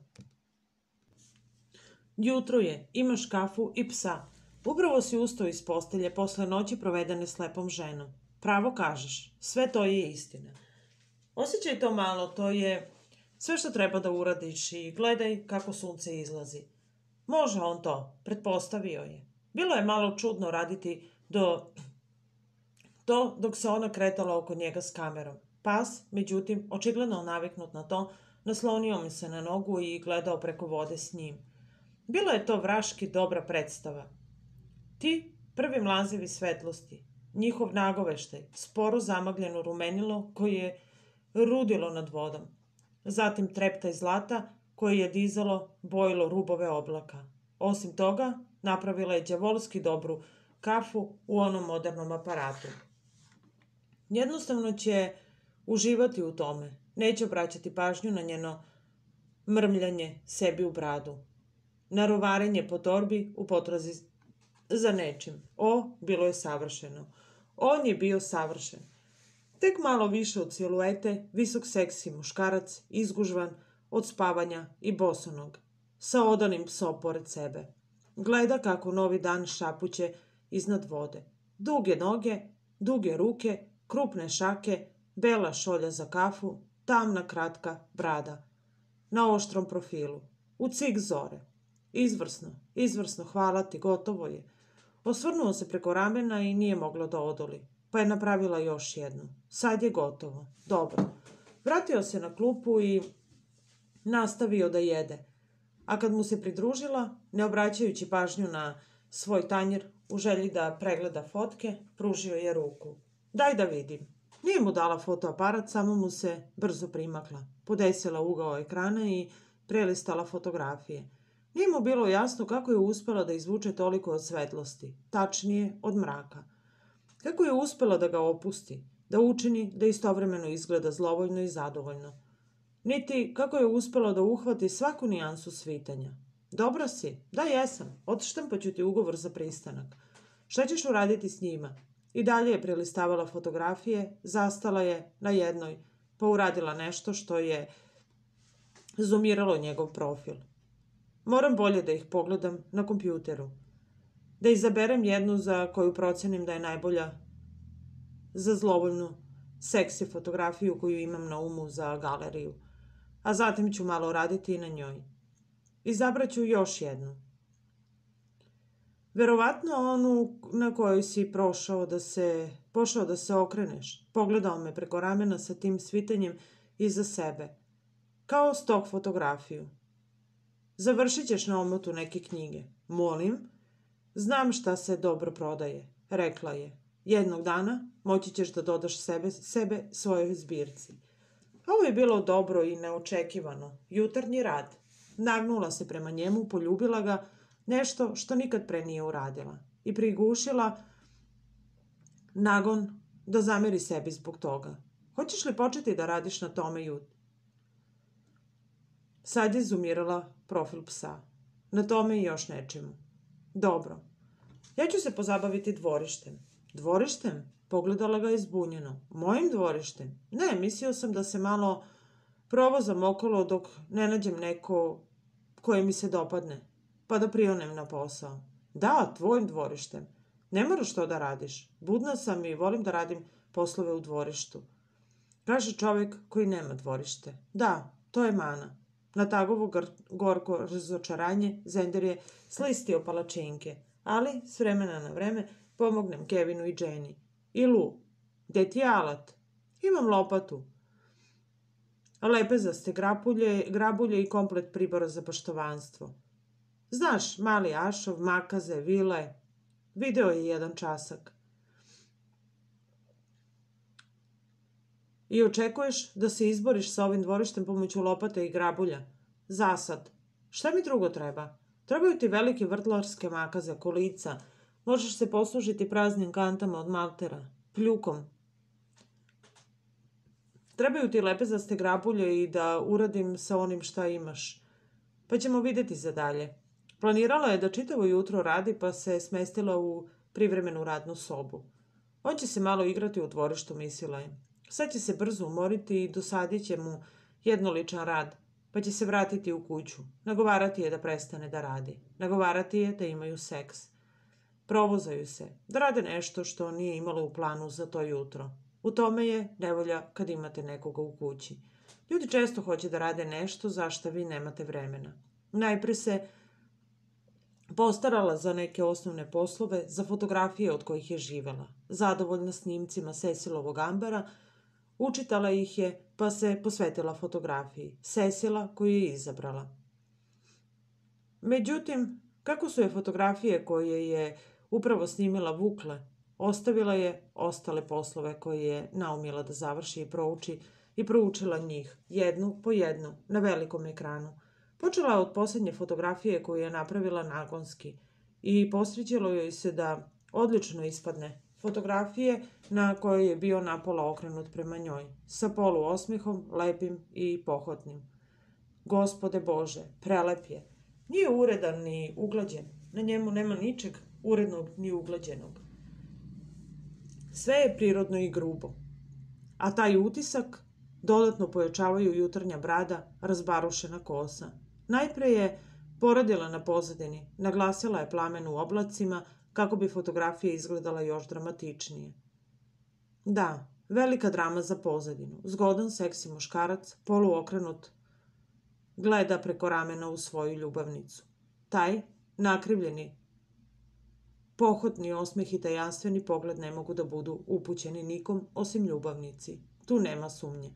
Jutro je, imaš kafu i psa. Upravo si ustao iz postelje posle noći provedene s lepom ženom. Pravo kažeš, sve to je istina. Osjećaj to malo, to je sve što treba da uradiš i gledaj kako sunce izlazi. Može on to, pretpostavio je. Bilo je malo čudno raditi dok se ona kretala oko njega s kamerom. Pas, međutim, očigledno naviknut na to, naslonio mi se na nogu i gledao preko vode s njim. Bilo je to vraški dobra predstava. Ti prvi mlazevi svetlosti, njihov nagoveštaj, sporo zamagljeno rumenilo koje je rudilo nad vodom. Zatim treptaj zlata koje je dizalo, bojilo rubove oblaka. Osim toga, napravila je đavolski dobru kafu u onom modernom aparatu. Jednostavno će uživati u tome. Neće obraćati pažnju na njeno mrmljanje sebi u bradu. Narovarenje po torbi u potrazi za nečim. Bilo je savršeno. On je bio savršen. Tek malo više od siluete, visok seksi muškarac, izgužvan od spavanja i bosonog, sa odanim psom pored sebe. Gleda kako novi dan šapuće iznad vode. Duge noge, duge ruke, krupne šake, bela šolja za kafu, tamna kratka brada. Na oštrom profilu, u cik zore. Izvrsno, hvala ti, gotovo je. Osvrnuo se preko ramena i nije moglo da odoli, pa je napravila još jednu. Sad je gotovo. Dobro. Vratio se na klupu i nastavio da jede. A kad mu se pridružila, ne obraćajući pažnju na svoj tanjir, u želji da pregleda fotke, pružio je ruku. Daj da vidim. Nije mu dala fotoaparat, samo mu se brzo primakla. Podesila ugao ekrana i prelistala fotografije. Nije mu bilo jasno kako je uspela da izvuče toliko od svetlosti, tačnije od mraka. Kako je uspela da ga opusti, da učini da istovremeno izgleda zlovoljno i zadovoljno. Niti kako je uspela da uhvati svaku nijansu svitanja. Dobra si, da jesam, odštampaću ti ugovor za pristanak. Šta ćeš uraditi s njima? I dalje je prelistavala fotografije, zastala je na jednoj, pa uradila nešto što je zoomiralo njegov profil. Moram bolje da ih pogledam na kompjuteru. Da izaberem jednu za koju procenim da je najbolja za zlovoljnu, seksi fotografiju koju imam na umu za galeriju. A zatim ću malo raditi i na njoj. Izabraću još jednu. Verovatno onu na kojoj si pošao da se okreneš. Pogledao me preko ramena sa tim svitanjem iza sebe. Kao stok fotografiju. Završit ćeš na omotu neke knjige. Molim? Znam šta se dobro prodaje, rekla je. Jednog dana moći ćeš da dodaš sebe svojoj zbirci. Ovo je bilo dobro i neočekivano. Jutarnji rad. Nagnula se prema njemu, poljubila ga, nešto što nikad pre nije uradila. I prigušila nagon da zameri sebi zbog toga. Hoćeš li početi da radiš na tome, Jud? Sad je zoomirala profil psa. Na tome i još nečemu. Dobro. Ja ću se pozabaviti dvorištem. Dvorištem? Pogledala ga je zbunjeno. Mojim dvorištem? Ne, mislio sam da se malo provozam okolo dok ne nađem neko koje mi se dopadne, pa da prionem na posao. Da, tvojim dvorištem. Ne moraš to da radiš. Budna sam i volim da radim poslove u dvorištu. Kaže čovjek koji nema dvorište. Da, to je mana. Na Tagovo gorko razočaranje Zender je slistio palačinke, ali s vremena na vreme pomognem Kevinu i Jenny. I Lu, gde ti je alat? Imam lopatu. Lepezaste grabulje i komplet pribora za paštovanstvo. Znaš, mali ašov, makaze, vile. Video je jedan časak. I očekuješ da se izboriš sa ovim dvorištem pomoću lopate i grabulja? Zasad. Šta mi drugo treba? Trebaju ti velike vrtlarske makaze, kolica. Možeš se poslužiti praznim kantama od maltera, pljukom. Trebaju ti lepezaste grabulje i da uradim sa onim šta imaš. Pa ćemo vidjeti za dalje. Planirala je da čitavo jutro radi, pa se smestila u privremenu radnu sobu. On će se malo igrati u dvorištu, mislila je. Sad će se brzo umoriti i dosadit će mu jednoličan rad, pa će se vratiti u kuću. Nagovarati je da prestane da radi. Nagovarati je da imaju seks. Provozaju se, da rade nešto što nije imalo u planu za to jutro. U tome je nevolja kad imate nekoga u kući. Ljudi često hoće da rade nešto za šta vi nemate vremena. Najpre se postarala za neke osnovne poslove, za fotografije od kojih je živela. Zadovoljna snimcima Cecilovog ambara, učitala ih je, pa se posvetila fotografiji. Cecila koju je izabrala. Međutim, kako su je fotografije koje je upravo snimila vukle, ostavila je ostale poslove koje je naumjela da završi i prouči i proučila njih, jednu po jednu, na velikom ekranu. Počela je od posljednje fotografije koju je napravila nagonski i posrećilo joj se da odlično ispadne. Fotografije na kojoj je bio napola okrenut prema njoj, sa poluosmehom, lepim i pohotnim. Gospode Bože, prelep je. Nije uredan ni uglađen. Na njemu nema ničeg urednog ni uglađenog. Sve je prirodno i grubo. A taj utisak dodatno pojačavaju jutarnja brada, razbarušena kosa. Najpre je poradila na pozadini, naglasila je plamen u oblacima kako bi fotografija izgledala još dramatičnije. Da, velika drama za pozadinu. Zgodan, seksi muškarac, poluokrenut, gleda preko ramena u svoju ljubavnicu. Taj, nakrivljeni, pohotni osmeh i tajanstveni pogled ne mogu da budu upućeni nikom osim ljubavnici. Tu nema sumnje.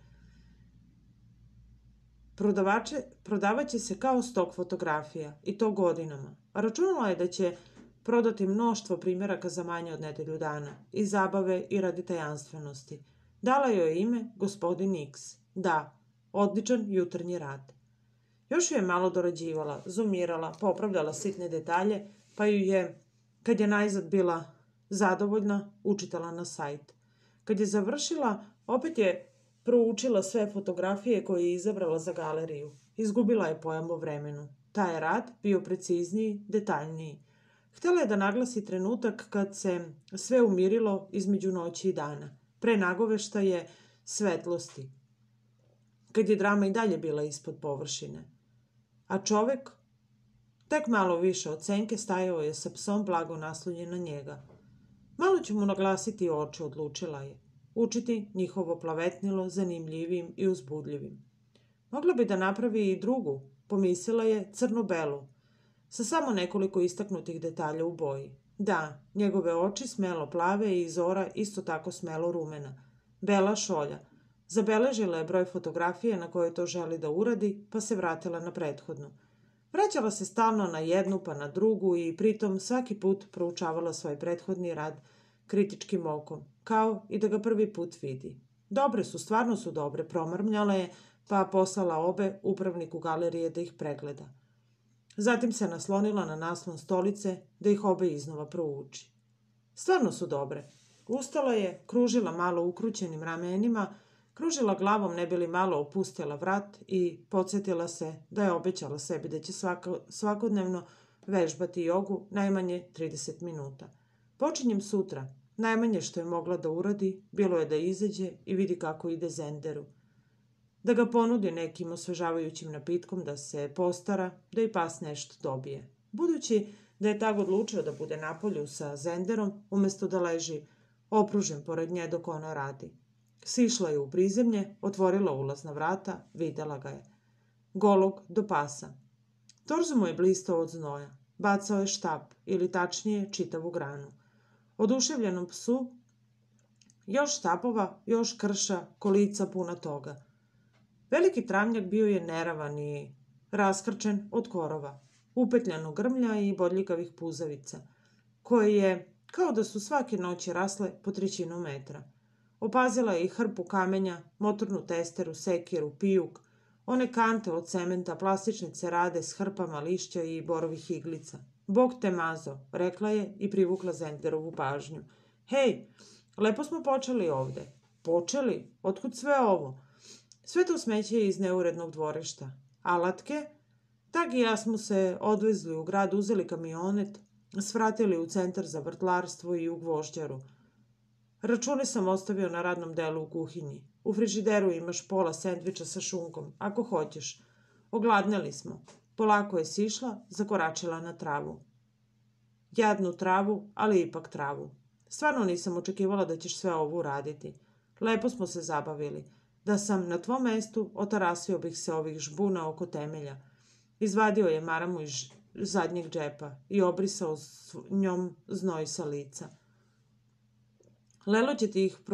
Prodavaće se kao stok fotografija, i to godinama. Računala je da će prodati mnoštvo primjeraka za manje od nedelju dana, i zabave i radi tajanstvenosti. Dala joj je ime gospodin X. Da, odličan jutarnji rad. Još ju je malo dorađivala, zoomirala, popravljala sitne detalje, pa ju je, kad je najzad bila zadovoljna, učitala na sajt. Kad je završila, opet je proučila sve fotografije koje je izabrala za galeriju. Izgubila je pojam o vremenu. Taj je rad bio precizniji, detaljniji. Htjela je da naglasi trenutak kad se sve umirilo između noći i dana, pre nagoveštaje svetlosti, kad je drama i dalje bila ispod površine. A čovek, tek malo više od senke, stajao je sa psom blago naslonjen na njega. Malo ću mu naglasiti oči, odlučila je. Učiti njihovo plavetnilo zanimljivim i uzbudljivim. Mogla bi da napravi i drugu, pomislila je, crno-belu, sa samo nekoliko istaknutih detalja u boji. Da, njegove oči smelo plave i zora isto tako smelo rumena. Bela šolja. Zabeležila je broj fotografije na koje to želi da uradi, pa se vratila na prethodnu. Vraćala se stalno na jednu pa na drugu i pritom svaki put proučavala svoj prethodni rad kritičkim okom, kao i da ga prvi put vidi. Dobre su, stvarno su dobre, promrmljala je, pa poslala obe upravniku galerije da ih pregleda. Zatim se naslonila na naslon stolice da ih obe iznova prouči. Stvarno su dobre. Ustala je, kružila malo ukrućenim ramenima, kružila glavom ne bi li malo opustila vrat i podsjetila se da je obećala sebi da će svakodnevno vežbati jogu najmanje 30 minuta. Počinjem sutra. Najmanje što je mogla da uradi bilo je da izađe i vidi kako ide Zenderu. Da ga ponudi nekim osvežavajućim napitkom, da se postara, da i pas nešto dobije. Budući da je Tag odlučio da bude napolju sa Zenderom, umesto da leži opružen pored nje dok ona radi. Sišla je u prizemlje, otvorila ulazna vrata, videla ga je. Golog do pasa. Torzo mu je blistao od znoja. Bacao je štap, ili tačnije čitavu granu. Oduševljenom psu još štapova, još krša, kolica puna toga. Veliki travnjak bio je neravan i raskrčen od korova, upetljanog grmlja i bodljikavih puzavica, koje je, kao da su svake noći rasle po 3 metra. Opazila je i hrpu kamenja, motornu testeru, sekiru, pijuk, one kante od cementa, plastične cerade s hrpama lišća i borovih iglica. Bog te mazo, rekla je i privukla Zenderovu pažnju. Hej, lepo smo počeli ovde. Počeli? Otkud sve ovo? Sve to smeće je iz neurednog dvorišta. Alatke? Tag i ja smo se odvezli u grad, uzeli kamionet, svratili u centar za vrtlarstvo i u gvožđaru. Račune sam ostavio na radnom delu u kuhinji. U frižideru imaš pola sendviča sa šunkom, ako hoćeš. Ogladneli smo. Polako je sišla, zakoračila na travu. Jadnu travu, ali ipak travu. Stvarno nisam očekivala da ćeš sve ovo uraditi. Lepo smo se zabavili. Da sam na tvom mestu, otarasio bih se ovih žbuna oko temelja. Izvadio je maramu iz zadnjeg džepa i obrisao njom znoj sa lica. Lelo će ti ih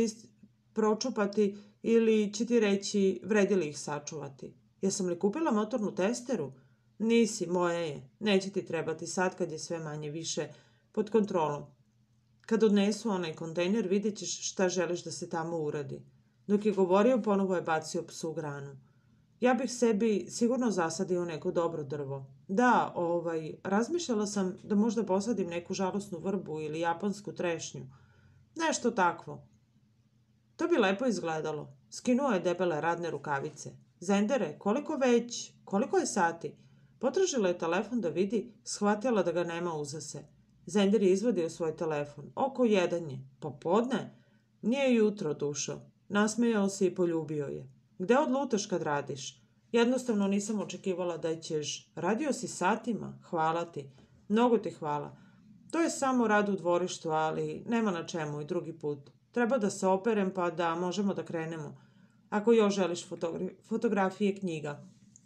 pročupati ili će ti reći vredi li ih sačuvati. Jesam li kupila motornu testeru? Nisi, moja je. Neće ti trebati sad kad je sve manje više pod kontrolom. Kad odnesu onaj kontejner vidjet ćeš šta želiš da se tamo uradi. Dok je govorio, ponovo je bacio psu granu. Ja bih sebi sigurno zasadio neko dobro drvo. Da, razmišljala sam da možda posadim neku žalosnu vrbu ili japansku trešnju. Nešto takvo. To bi lepo izgledalo. Skinuo je debele radne rukavice. Zendere, koliko je sati? Potražila je telefon da vidi, shvatila da ga nema uza se. Zender je izvadio svoj telefon. Oko 1 je. Popodne? Nije jutro, dušo. Nasmejao se i poljubio je. Gde odlutaš kad radiš? Jednostavno nisam očekivala da ćeš. Radio si satima. Hvala ti. Mnogo ti hvala. To je samo rad u dvorištu, ali nema na čemu i drugi put. Treba da se operem pa da možemo da krenemo. Ako još želiš fotografije knjiga.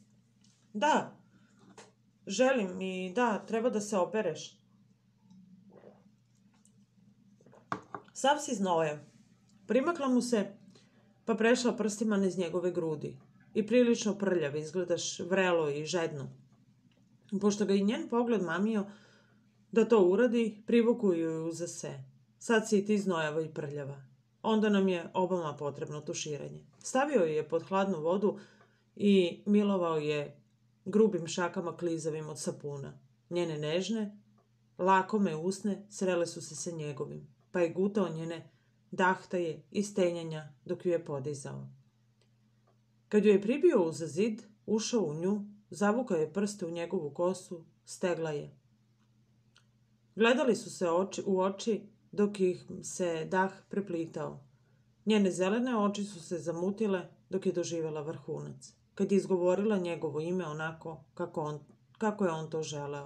Da, želim i da, treba da se opereš. Sav si znojan. Primakla mu se, pa prešla prstima niz njegove grudi. I prilično prljav, izgledaš vrelo i žedno. Pošto ga i njen pogled mamio da to uradi, privuku ju uza se. Sad si i ti znojava i prljava. Onda nam je obama potrebno tuširanje. Stavio je pod hladnu vodu i milovao je grubim šakama klizavim od sapuna. Njene nežne, lakome usne srele su se sa njegovim, pa je gutao njene dahtaje i stenjanja dok ju je podizao. Kad ju je pribio uza zid, ušao u nju, zavukao je prste u njegovu kosu, stegla je. Gledali su se u oči dok ih se dah preplitao. Njene zelene oči su se zamutile dok je doživjela vrhunac. Kad je izgovorila njegovo ime onako kako je on to želeo.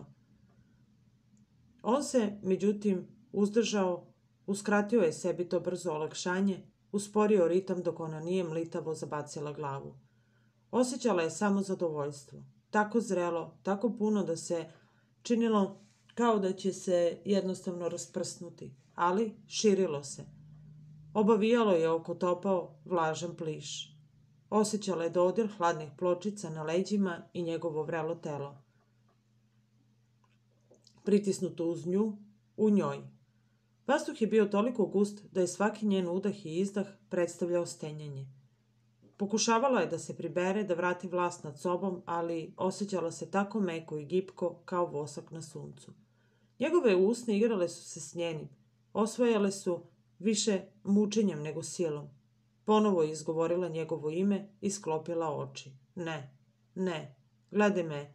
On se, međutim, uzdržao, uskratio je sebi to brzo olakšanje, usporio ritam dok ona nije mlitavo zabacila glavu. Osjećala je samo zadovoljstvo. Tako zrelo, tako puno da se činilo kao da će se jednostavno rasprsnuti, ali širilo se. Obavijalo je oko topao vlažan pliš. Osjećala je dodir hladnih pločica na leđima i njegovo vrelo telo. Pritisnuto uz nju, u njoj. Vazduh je bio toliko gust da je svaki njen udah i izdah predstavljao stenjanje. Pokušavala je da se pribere, da vrati vlast nad sobom, ali osjećala se tako meko i gipko kao vosak na suncu. Njegove usne igrale su se s njenim, osvajale su više mučenjem nego silom. Ponovo je izgovorila njegovo ime i sklopila oči. Ne, ne, gledaj me.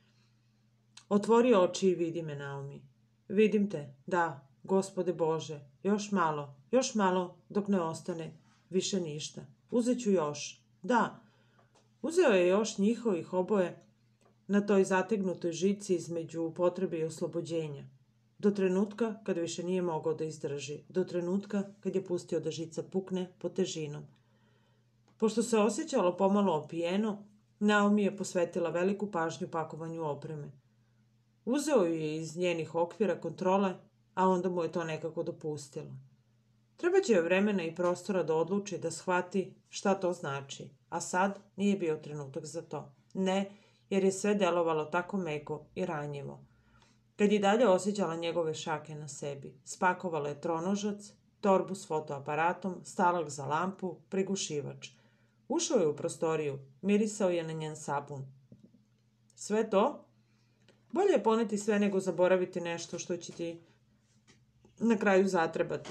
Otvori oči i vidi me, Naomi. Vidim te, da, Gospode Bože, još malo dok ne ostane više ništa. Uzet ću još. Da, uzeo je još njihovih oboje na toj zategnutoj žici između potrebe i oslobođenja. Do trenutka kad više nije mogao da izdrži. Do trenutka kad je pustio da žica pukne pod težinom. Pošto se osjećalo pomalo opijeno, Naomi je posvetila veliku pažnju pakovanju opreme. Uzeo ju je iz njenih okvira kontrole, a onda mu je to nekako dopustilo. Trebaće joj vremena i prostora da odluči, da shvati šta to znači, a sad nije bio trenutak za to. Ne, jer je sve delovalo tako meko i ranjivo. Kad je dalje osjećala njegove šake na sebi, spakovala je tronožac, torbu s fotoaparatom, stalak za lampu, prigušivač. Ušao je u prostoriju, mirisao je na njen sapun. Sve to? Bolje je poneti sve nego zaboraviti nešto što će ti na kraju zatrebati.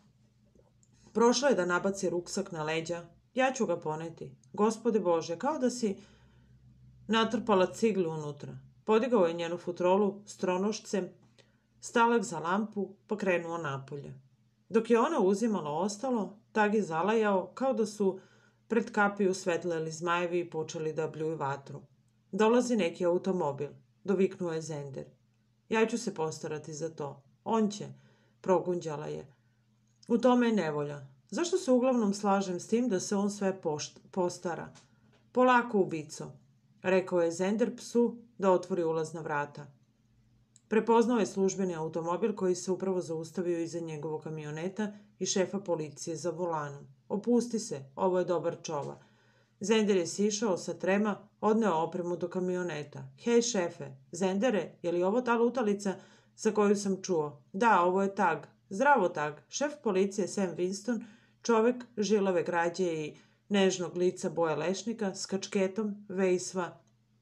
Prošla je da nabaci ruksak na leđa. Ja ću ga poneti. Gospode Bože, kao da si natrpala ciglu unutra. Podigao je njenu futrolu s tronošcem, stalak za lampu, pa krenuo napolje. Dok je ona uzimala ostalo, Tag je zalajao kao da su pred kapiju svetleli zmajevi i počeli da bljuju vatru. Dolazi neki automobil, doviknuo je Zender. Ja ću se postarati za to. On će, progunđala je. U tome je nevolja. Zašto se uglavnom slažem s tim da se on sve postara? Polako, ubico, rekao je Zender psu da otvori ulazna vrata. Prepoznao je službeni automobil koji se upravo zaustavio iza njegovog kamioneta i šefa policije za volanom. Opusti se, ovo je dobar čova. Zender je sišao sa trema, odneo opremu do kamioneta. Hej, šefe, Zendere, je li ovo ta lutalica za koju sam čuo? Da, ovo je Tag. Zdravo, Tag. Šef policije Sam Winston, čovek žilave građe i nežnog lica boje lešnika s kačketom, vejsva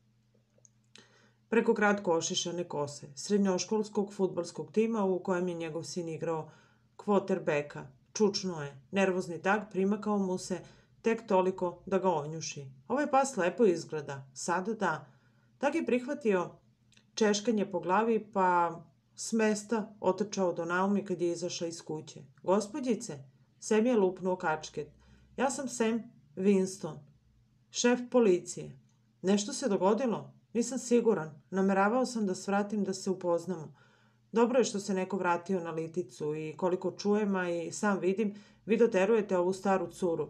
preko kratko ošišane kose, srednjoškolskog fudbalskog tima u kojem je njegov sin igrao quarterbacka. Čučnuo je. Nervozni Tag primakao mu se tek toliko da ga onjuši. Ovaj pas lepo izgleda. Sad da. Tag je prihvatio češkanje po glavi, pa s mesta otrčao do Naomi kad je izašla iz kuće. Gospodjice, Sam je lupnuo kačket. Ja sam Sam Winston, šef policije. Nešto se dogodilo? Nisam siguran. Nameravao sam da svratim da se upoznamo. Dobro je što se neko vratio na liticu i koliko čujem, a i sam vidim, vi doterujete ovu staru curu.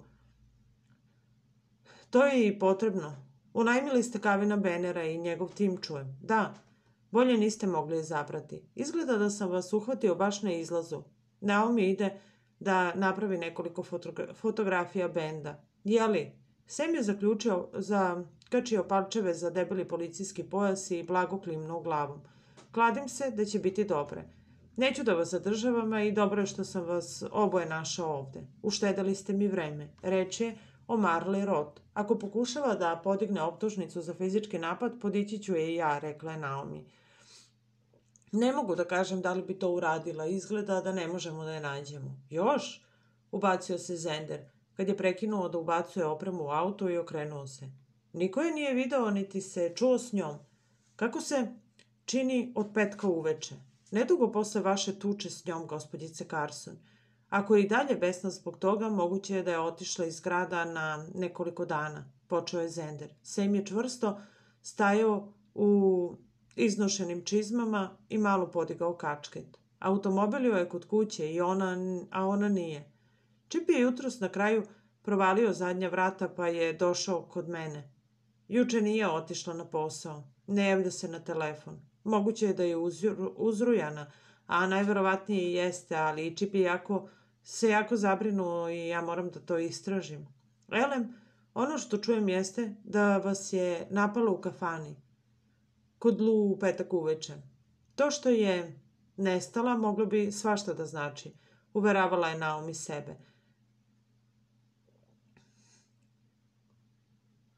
To je i potrebno. Unajmili ste Kavina Bennera i njegov tim, čujem. Da, bolje niste mogli izabrati. Izgleda da sam vas uhvatio baš na izlazu. Naomi ide da napravi nekoliko fotografija benda. Jeli? Sam je zakačio palčeve za debeli policijski pojas i blago klimnuo glavom. Kladim se da će biti dobre. Neću da vas zadržavam, a i dobro je što sam vas oboje našao ovde. Uštedeli ste mi vreme. Reč je o Marley Roth. Ako pokušava da podigne optužnicu za fizički napad, podići ću je i ja, rekla je Naomi. Ne mogu da kažem da li bi to uradila. Izgleda da ne možemo da je nađemo. Još? Ubacio se Zender, kad je prekinuo da ubacuje opremu u auto i okrenuo se. Niko je nije video niti se čuo s njom. Kako se čini od petka uveče? Nedugo posle vaše tuče s njom, gospođice Carson. Ako je i dalje besna zbog toga, moguće je da je otišla iz grada na nekoliko dana, počeo je Zender. Sam je čvrsto stajao u iznošenim čizmama i malo podigao kačket. Automobil joj je kod kuće, a ona nije. Čip je jutros na kraju provalio zadnja vrata pa je došao kod mene. Juče nije otišla na posao. Ne javlja se na telefon. Moguće je da je uzrujana, a najverovatnije i jeste, ali i Čip je jako zabrinuo i ja moram da to istražim. Elem, ono što čujem jeste da vas je napalo u kafani, kod Lu u petak uveče. To što je nestala moglo bi svašta da znači, uveravala je Naomi sebe.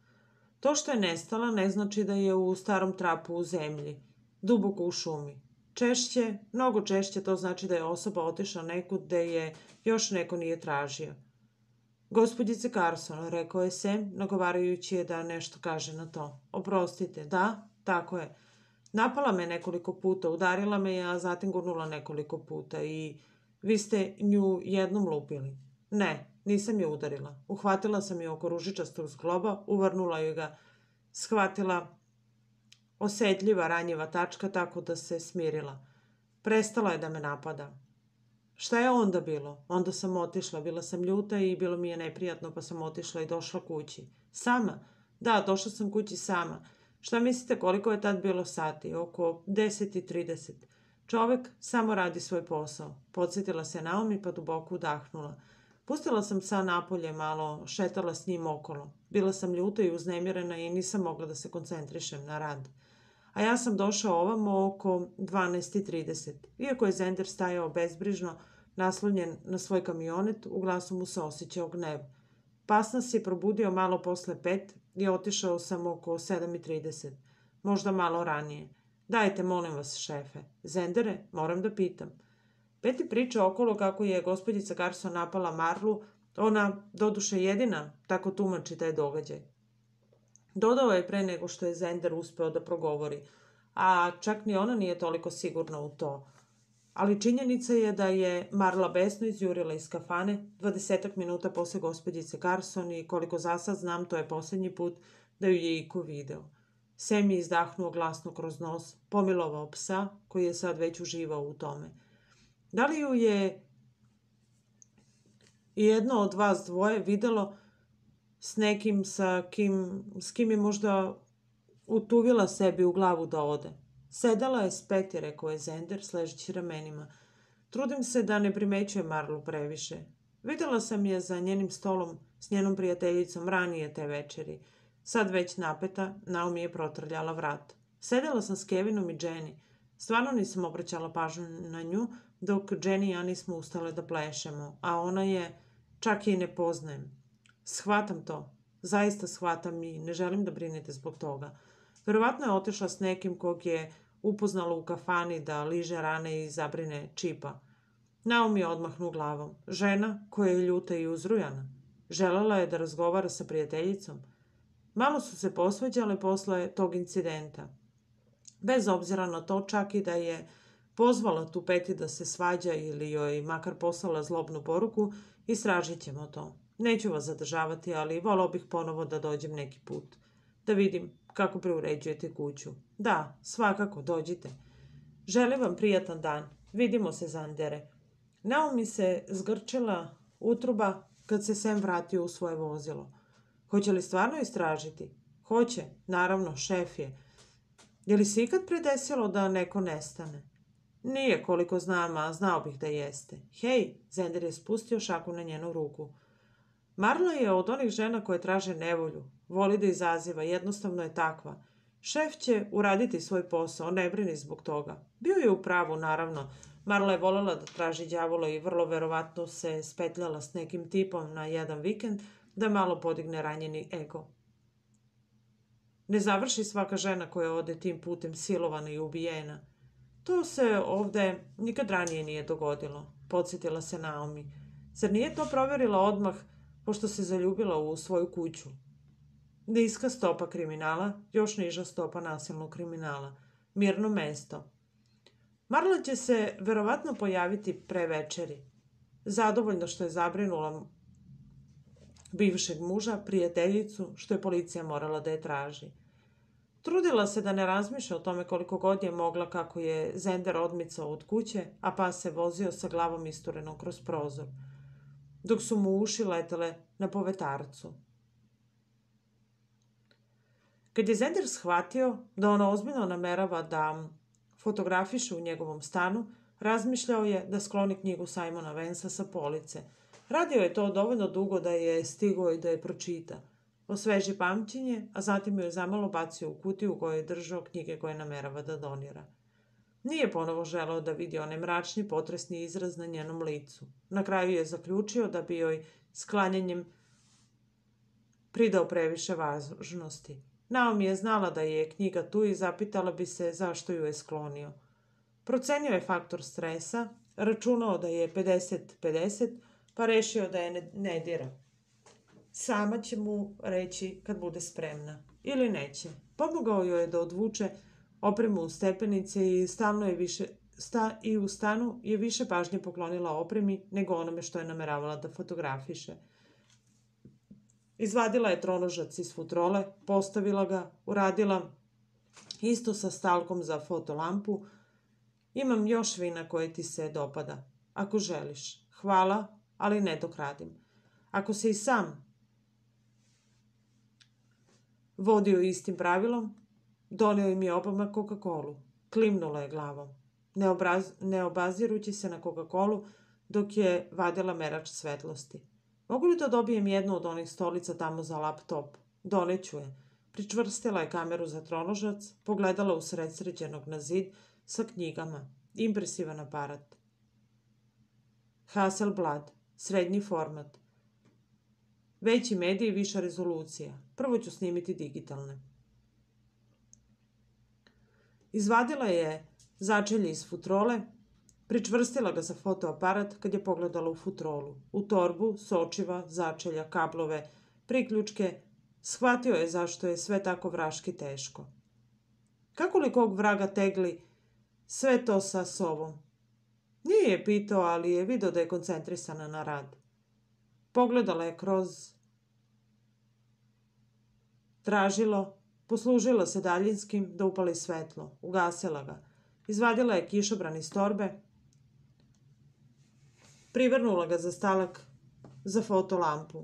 To što je nestala ne znači da je u starom trapu u zemlji, duboko u šumi. Češće, mnogo češće to znači da je osoba otišla nekud gde je još neko nije tražio. Gospođice Carson, rekao je Sam, nagovarajući je da nešto kaže na to. Oprostite, da, tako je. Napala me nekoliko puta, udarila me je, a zatim gurnula nekoliko puta i vi ste nju jednom lupili. Ne, nisam je udarila. Uhvatila sam je oko ružičastog zgloba, uvrnula joj ga, shvatila osetljiva, ranjiva tačka tako da se smirila. Prestala je da me napada. Šta je onda bilo? Onda sam otišla, bila sam ljuta i bilo mi je neprijatno pa sam otišla i došla kući. Sama? Da, došla sam kući sama. Šta mislite koliko je tad bilo sati? Oko 10:30. Čovek samo radi svoj posao. Podsjetila se Naomi pa duboko udahnula. Pustila sam psa napolje malo, šetala s njim okolo. Bila sam ljuta i uznemirena i nisam mogla da se koncentrišem na rad. A ja sam došao ovamo oko 12:30. Iako je Zender stajao bezbrižno, naslonjen na svoj kamionet, u glasu mu se osjećao gnev. Pas nas je probudio malo posle 5 i otišao sam oko 7:30. Možda malo ranije. Dajte, molim vas, šefe. Zendere, moram da pitam. Peti priča okolo kako je gospođica Carson napala Marlu, ona, doduše jedina, tako tumači taj događaj. Dodao je pre nego što je Zender uspeo da progovori, a čak ni ona nije toliko sigurna u to. Ali činjenica je da je Marla besno izjurila iz kafane 20 minuta posle gospođice Carson i koliko za sad znam, to je poslednji put da ju je iko video. Sam je izdahnuo glasno kroz nos, pomilovao psa koji je sad već uživao u tome. Da li ju je jedno od vas dvoje videlo s nekim s kim je možda utuvila sebi u glavu da ode? Sedela je s Peti, rekao je Zender, sležeći ramenima. Trudim se da ne primećujem Marlu previše. Videla sam je za njenim stolom s njenom prijateljicom ranije te večeri. Sad već napeta, Naomi je protrljala vrat. Sedela sam s Kevinom i Jenny. Stvarno nisam obraćala pažnju na nju, dok Jenny i ja nismo ustale da plešemo, a ona je, čak je i ne poznajem. Shvatam to, zaista shvatam i ne želim da brinete zbog toga. Verovatno je otišla s nekim kog je upoznala u kafani da liže rane i zabrine Čipa. Naomi je odmahnu glavom. Žena koja je ljuta i uzrujana. Želela je da razgovara sa prijateljicom. Malo su se posvađale posle tog incidenta. Bez obzira na to, čak i da je pozvala tu Peti da se svađa ili joj makar poslala zlobnu poruku, istražit ćemo to. Neću vas zadržavati, ali volao bih ponovo da dođem neki put. Da vidim kako preuređujete kuću. Da, svakako, dođite. Želim vam prijatan dan. Vidimo se, Zandere. Naomi se zgrčila utruba kad se Sam vratio u svoje vozilo. Hoće li stvarno istražiti? Hoće, naravno, šef je. Je li se ikad predesilo da neko nestane? Nije, koliko znam, a znao bih da jeste. Hej, Zender je spustio šaku na njenu ruku. Marla je od onih žena koje traže nevolju. Voli da izaziva, jednostavno je takva. Šef će uraditi svoj posao, ne brini zbog toga. Bio je u pravu, naravno. Marla je volela da traži đavola i vrlo verovatno se spetljala s nekim tipom na jedan vikend da malo podigne ranjeni ego. Ne završi svaka žena koja ode tim putem silovana i ubijena. To se ovde nikad ranije nije dogodilo, podsjetila se Naomi. Zar nije to provjerila odmah pošto se zaljubila u svoju kuću? Niska stopa kriminala, još niža stopa nasilnog kriminala. Mirno mesto. Marla će se verovatno pojaviti pre večeri. Zadovoljno što je zabrinula bivšeg muža, prijateljicu, što je policija morala da je traži. Trudila se da ne razmišlja o tome koliko god je mogla kako je Zender odmicao od kuće, a pas se vozio sa glavom isturenom kroz prozor, dok su mu uši letele na povetarcu. Kad je Zender shvatio da ona ozbiljno namerava da fotografiše u njegovom stanu, razmišljao je da skloni knjigu Simona Vansa sa police. Radio je to dovoljno dugo da je stigao i da je pročita. Osveži pamćenje, a zatim ju je zamalo bacio u kutiju u kojoj je držao knjige koje namerava da donira. Nije ponovo želeo da vidi onaj mračni, potresni izraz na njenom licu. Na kraju je zaključio da bi joj sklanjanjem pridao previše važnosti. Naomi je znala da je knjiga tu i zapitala bi se zašto ju je sklonio. Procenio je faktor stresa, računao da je 50-50, pa rešio da je ne dira. Sama će mu reći kad bude spremna. Ili neće. Pomogao joj je da odvuče opremu u stepenice i u stanu je više pažnje poklonila opremi nego onome što je nameravala da fotografiše. Izvadila je tronožac iz futrole, postavila ga, uradila isto sa stalkom za fotolampu. Imam još vina koje ti se dopada. Ako želiš. Hvala, ali ne dok radim. Ako se i sam vodio istim pravilom, donio im je obama Coca-Colu. Klimnula je glavom, ne obazirući se na Coca-Colu dok je vadila merač svetlosti. Mogu li da dobijem jednu od onih stolica tamo za laptop? Doneću je. Pričvrstila je kameru za tronožac, pogledala usred sređenog na zid sa knjigama. Impresivan aparat. Hasselblad, srednji format. Veći mediji, viša rezolucija. Prvo ću snimiti digitalne. Izvadila je začelje iz futrole, pričvrstila ga za fotoaparat kad je pogledala u futrolu. U torbu, sočiva, začelja, kablove, priključke. Shvatio je zašto je sve tako vraški teško. Kako li kog vraga tegli sve to sa sobom? Nije je pitao, ali je video da je koncentrisana na rad. Pogledala je kroz tražilo, poslužila se daljinskim da upali svetlo, ugasila ga. Izvadila je kišobran iz torbe, privrnula ga za stalak za fotolampu,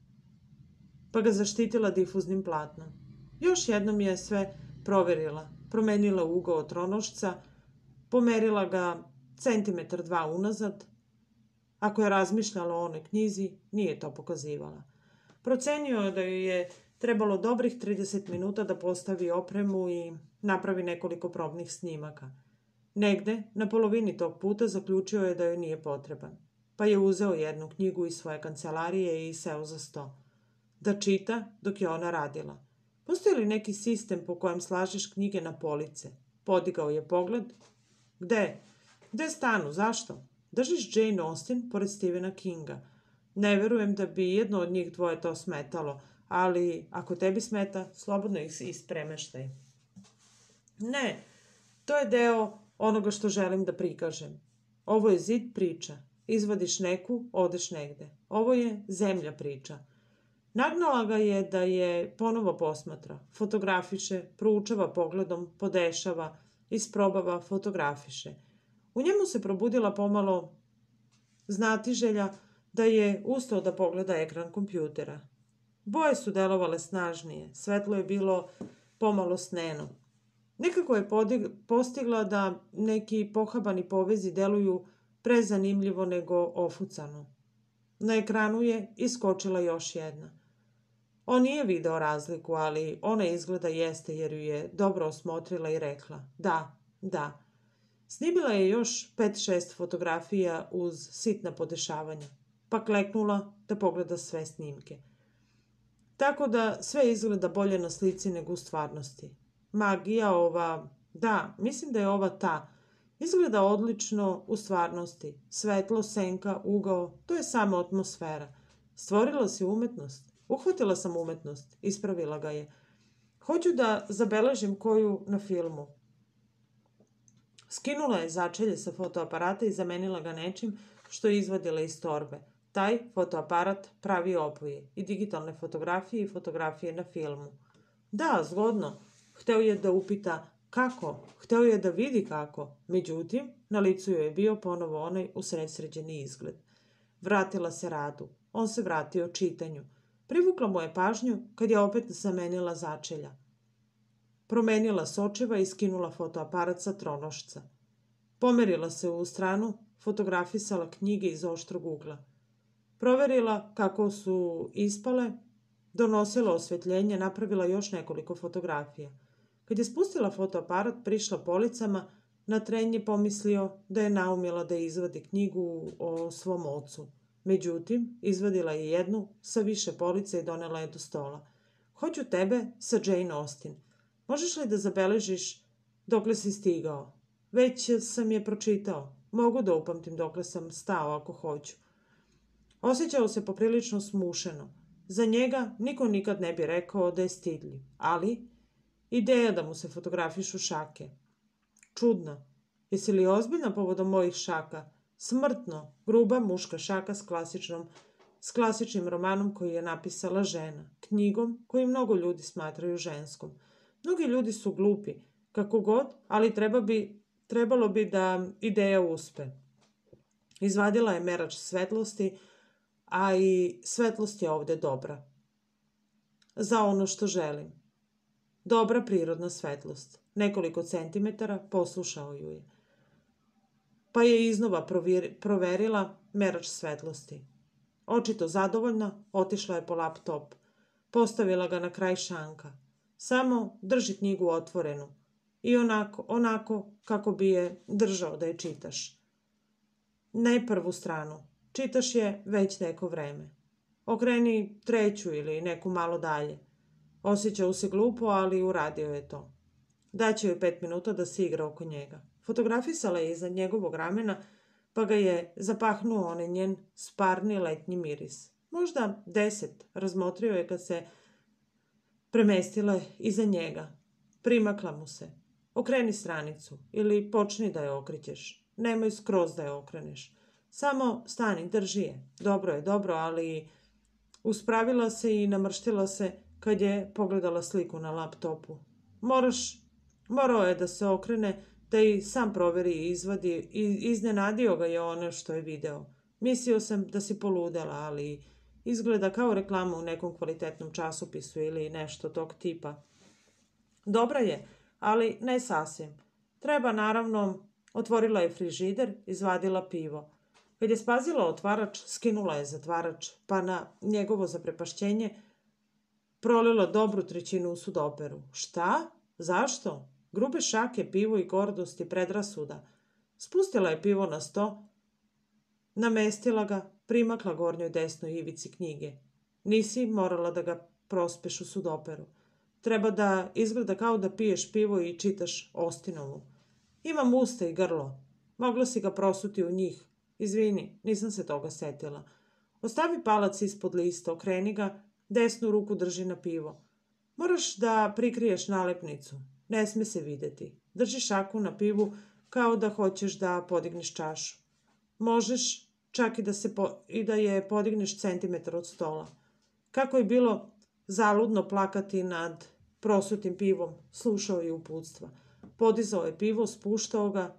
pa ga zaštitila difuznim platnom. Još jednom je sve proverila, promenila ugao tronošca, pomerila ga centimetar 2 unazad. Ako je razmišljala o onoj knjizi, nije to pokazivala. Procenio je da joj je trebalo dobrih 30 minuta da postavi opremu i napravi nekoliko probnih snimaka. Negde, na polovini tog puta, zaključio je da joj nije potreban. Pa je uzeo jednu knjigu iz svoje kancelarije i seo za sto. Da čita dok je ona radila. Postoji li neki sistem po kojem slažeš knjige na police? Podigao je pogled. Gde? Gde stanu? Zašto? Držiš Jane Austen pored Stephena Kinga. Ne verujem da bi jedno od njih dvoje to smetalo, ali ako tebi smeta, slobodno ih ispremeštaj. Ne, to je deo onoga što želim da prikažem. Ovo je zid priča. Izvadiš neku, odeš negde. Ovo je zemlja priča. Nagnala ga je da je ponovo posmatra. Fotografiše, proučava pogledom, podešava, isprobava, fotografiše. U njemu se probudila pomalo znatiželja da je ustao da pogleda ekran kompjutera. Boje su delovale snažnije, svetlo je bilo pomalo sneno. Nekako je postigla da neki pohabani povezi deluju prezanimljivo nego ofucano. Na ekranu je iskočila još jedna. On nije video razliku, ali ona izgleda jeste jer ju je dobro osmotrila i rekla da, da. Snimila je još 5-6 fotografija uz sitna podešavanja, pa kleknula da pogleda sve snimke. Tako da sve izgleda bolje na slici nego u stvarnosti. Magija ova, da, mislim da je ova ta, izgleda odlično u stvarnosti. Svetlo, senka, ugao, to je samo atmosfera. Stvorila si umetnost. Uhvatila sam umetnost, ispravila ga je. Hoću da zabeležim koju na filmu. Skinula je začelje sa fotoaparata i zamenila ga nečim što je izvadila iz torbe. Taj fotoaparat pravi oboje, i digitalne fotografije i fotografije na filmu. Da, zgodno. Hteo je da upita kako, hteo je da vidi kako. Međutim, na licu joj je bio ponovo onaj usredsređeni izgled. Vratila se radu. On se vratio čitanju. Privukla mu je pažnju kad je opet zamenila začelja. Promenila sočiva i skinula fotoaparat sa tronošca. Pomerila se u stranu, fotografisala knjige iz oštrog ugla. Proverila kako su ispale, donosila osvetljenje, napravila još nekoliko fotografija. Kad je spustila fotoaparat, prišla policama, na tren je pomislio da je naumila da izvadi knjigu o svom ocu. Međutim, izvadila je jednu sa više polica i donela je do stola. Hoću tebe sa Jane Austen. Možeš li da zabeležiš dokle si stigao? Već sam je pročitao. Mogu da upamtim dokle sam stao ako hoću. Osjećao se poprilično smušeno. Za njega niko nikad ne bi rekao da je stidljiv, ali ideja da mu se fotografišu šake. Čudno. Jesi li ozbiljna povodom mojih šaka? Smrtno, gruba muška šaka s klasičnim romanom koji je napisala žena, knjigom koju mnogo ljudi smatraju ženskom. Mnogi ljudi su glupi, kako god, ali trebalo bi da ideja uspe. Izvadila je merač svetlosti, a i svetlost je ovde dobra. Za ono što želim. Dobra prirodna svetlost. Nekoliko centimetara, poslušao ju je. Pa je iznova proverila merač svetlosti. Očito zadovoljna, otišla je po laptop. Postavila ga na kraj šanka. Samo drži knjigu otvorenu. I onako kako bi je držao da je čitaš. Ne prvu stranu. Čitaš je već neko vreme. Okreni treću ili neku malo dalje. Osjećao se glupo, ali uradio je to. Daće joj 5 minuta da se igra oko njega. Fotografisala je iza njegovog ramena, pa ga je zapahnuo onaj njen sparni letnji miris. Možda 10, razmotrio je kad se premestila iza njega. Primakla mu se. Okreni stranicu ili počni da je okrećeš. Nemoj skroz da je okreneš. Samo stani, drži je. Dobro je, dobro, ali uspravila se i namrštila se kad je pogledala sliku na laptopu. Morao je da se okrene, da i sam proveri i izvadi, i iznenadio ga je ono što je video. Mislio sam da si poludela, ali izgleda kao reklama u nekom kvalitetnom časopisu ili nešto tog tipa. Dobra je, ali ne sasvim. Treba, naravno, otvorila je frižider, izvadila pivo. Kad je spazila otvarač, skinula je zatvarač, pa na njegovo zaprepašćenje prolila dobru trećinu u sudoperu. Šta? Zašto? Grube šake, pivo i gordost i predrasuda. Spustila je pivo na sto, namestila ga, primakla gornjoj desnoj ivici knjige. Nisi morala da ga prospeš u sudoperu. Treba da izgleda kao da piješ pivo i čitaš Ostinovu. Imam usta i grlo. Mogla si ga prosuti u njih. Izvini, nisam se toga setila. Ostavi palac ispod lista, okreni ga, desnu ruku drži na pivo. Moraš da prikriješ nalepnicu. Ne sme se videti. Drži šaku na pivu kao da hoćeš da podigneš čašu. Možeš čak i da je podigneš centimetar od stola. Kako je bilo zaludno plakati nad prosutim pivom, slušao je uputstva. Podizao je pivo, spuštao ga,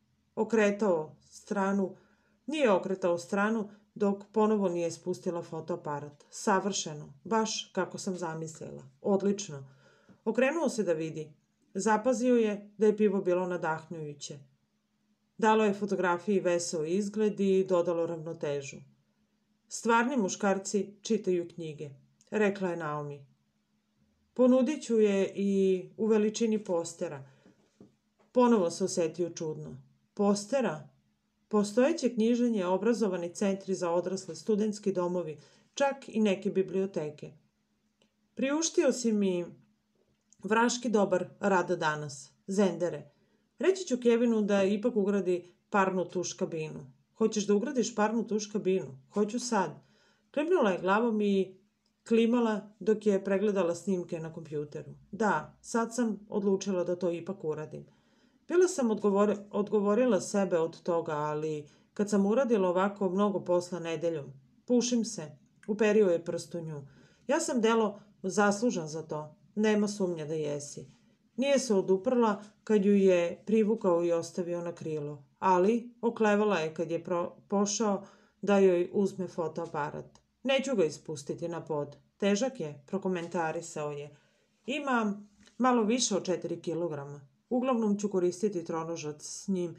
nije okretao stranu dok ponovo nije spustila fotoaparat. Savršeno, baš kako sam zamislila. Odlično. Okrenuo se da vidi. Zapazio je da je pivo bilo nadahnjujuće. Dalo je fotografiji veseo izgled i dodalo ravnotežu. Stvarni muškarci čitaju knjige, rekla je Naomi. Ponudit ću je i u veličini postera. Ponovo se osetio čudno. Postera? Postojeće knjiženje, obrazovani centri za odrasle, studentski domovi, čak i neke biblioteke. Priuštio si mi vraški dobar rad danas, Zendere. Reći ću Kevinu da ipak ugradi parnu tuš kabinu. Hoćeš da ugradiš parnu tuš kabinu? Hoću sad. Klimnula je glavom i klimala dok je pregledala snimke na kompjuteru. Da, sad sam odlučila da to ipak uradim. Bila sam odgovorila sebe od toga, ali kad sam uradila ovako mnogo posla nedeljom, pušim se, uperio je prst u nju. Ja sam delo zaslužan za to, nema sumnja da jesi. Nije se oduprla kad ju je privukao i ostavio na krilo, ali oklevala je kad je pošao da joj uzme fotoaparat. Neću ga ispustiti na pod. Težak je, prokomentarisao je. Ima malo više od 4 kilograma. Uglavnom ću koristiti tronožac s njim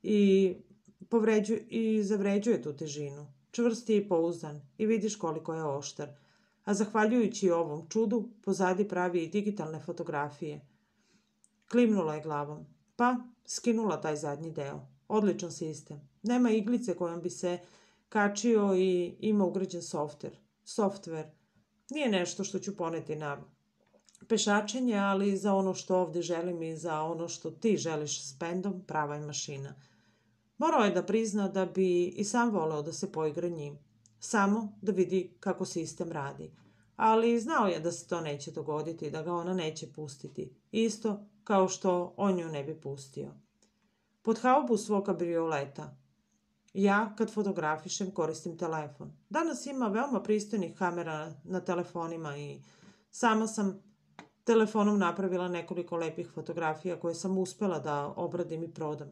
i zavređuje tu težinu. Čvrst je i pouzdan i vidiš koliko je oštar. A zahvaljujući ovom čudu, pozadi pravi i digitalne fotografije. Klimnula je glavom. Pa, skinula taj zadnji deo. Odličan sistem. Nema iglice kojom bi se kačio i ima ugrađen softver. Nije nešto što ću poneti na pešačenje, ali za ono što ovde želim i za ono što ti želiš s bendom, prava je mašina. Morao je da prizna da bi i sam voleo da se poigra njim, samo da vidi kako sistem radi. Ali znao je da se to neće dogoditi, da ga ona neće pustiti, isto kao što on nju ne bi pustio. Pod haubu svog kabrioleta. Ja, kad fotografišem, koristim telefon. Danas ima veoma pristojnih kamera na telefonima i sama sam telefonom napravila nekoliko lepih fotografija koje sam uspela da obradim i prodam.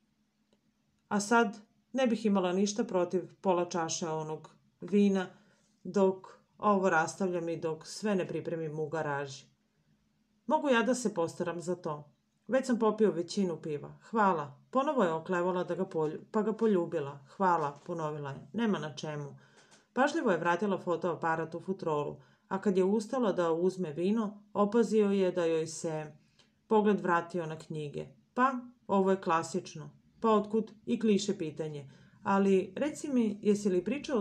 A sad ne bih imala ništa protiv pola čaše onog vina dok ovo rastavljam i dok sve ne pripremim u garaži. Mogu ja da se postaram za to. Već sam popio većinu piva. Hvala. Ponovo je oklevala pa ga poljubila. Hvala, ponovila je. Nema na čemu. Pažljivo je vratila fotoaparat u futrolu, a kad je ustala da uzme vino, opazio je da joj se pogled vratio na knjige. Pa, ovo je klasično. Pa otkud i kliše pitanje. Ali, reci mi, jesi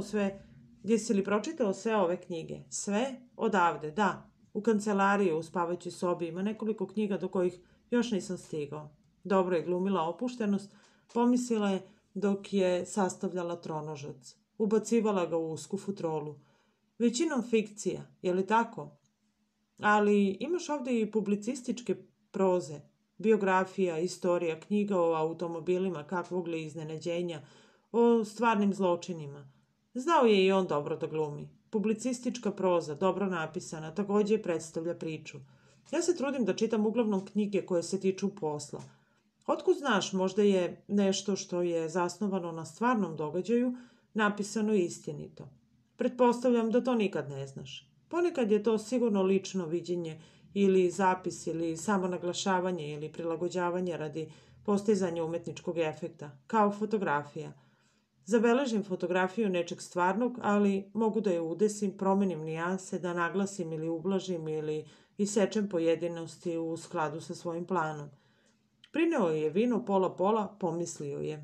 li pročitao sve ove knjige? Sve? Odavde, da. U kancelariji, u spavaćoj sobi ima nekoliko knjiga do kojih još nisam stigao. Dobro je glumila opuštenost, pomislila je dok je sastavljala tronožac. Ubacivala ga u usku futrolu. Većinom fikcija, je li tako? Ali imaš ovdje i publicističke proze, biografija, istorija, knjiga o automobilima, kakvog li iznenađenja, o stvarnim zločinima. Znao je i on dobro da glumi. Publicistička proza, dobro napisana, također predstavlja priču. Ja se trudim da čitam uglavnom knjige koje se tiču posla. Otkud znaš, možda je nešto što je zasnovano na stvarnom događaju napisano istinito. Pretpostavljam da to nikad ne znaš. Ponekad je to sigurno lično viđenje ili zapis ili samo naglašavanje ili prilagođavanje radi postizanja umetničkog efekta, kao fotografija. Zabeležim fotografiju nečeg stvarnog, ali mogu da je udesim, promenim nijanse, da naglasim ili ublažim ili isečem pojedinosti u skladu sa svojim planom. Prineo je vino pola-pola, pomislio je.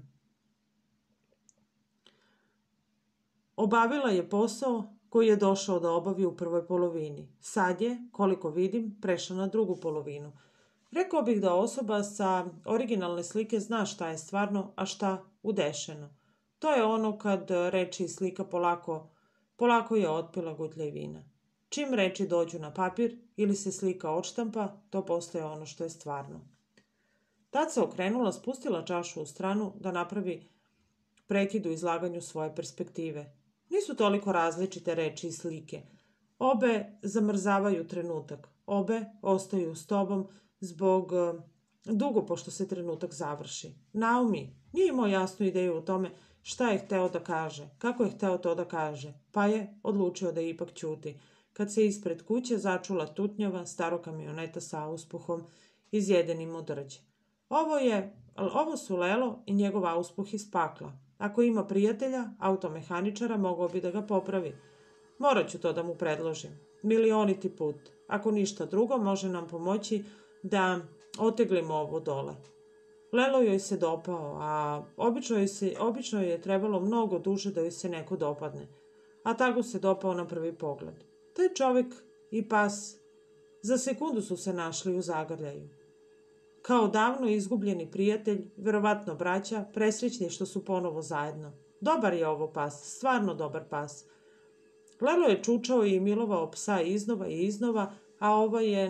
Obavila je posao koji je došao da obavi u prvoj polovini. Sad je, koliko vidim, prešla na drugu polovinu. Rekao bih da osoba sa originalne slike zna šta je stvarno, a šta udešeno. To je ono kad reči i slika polako je otpila gutljaj vina. Čim reči dođu na papir ili se slika odštampa, to postaje ono što je stvarno. Tad se okrenula, spustila čašu u stranu da napravi prekid u izlaganju svoje perspektive. Nisu toliko različite reči i slike. Obe zamrzavaju trenutak. Obe ostaju s tobom zbog dugo pošto se trenutak završi. Naomi nije imao jasnu ideju o tome šta je hteo da kaže, kako je hteo to da kaže, pa je odlučio da ipak ćuti. Kad se ispred kuće začula tutnjava staro kamioneta sa auspuhom izjedenim od rđe. Ovo su Lelo i njegov auspuh iz pakla. Ako ima prijatelja, automehaničara, mogao bi da ga popravi. Morat ću to da mu predložim. Milioniti put. Ako ništa drugo, može nam pomoći da oteglimo ovo dole. Lelo joj se dopao, a obično joj je trebalo mnogo duže da joj se neko dopadne. A tako se dopao na prvi pogled. Taj čovjek i pas za sekundu su se našli u zagrljaju. Kao davno izgubljeni prijatelj, verovatno braća, presrećni što su ponovo zajedno. Dobar je ovo pas, stvarno dobar pas. Lelo je čučao i milovao psa iznova i iznova, a ovaj je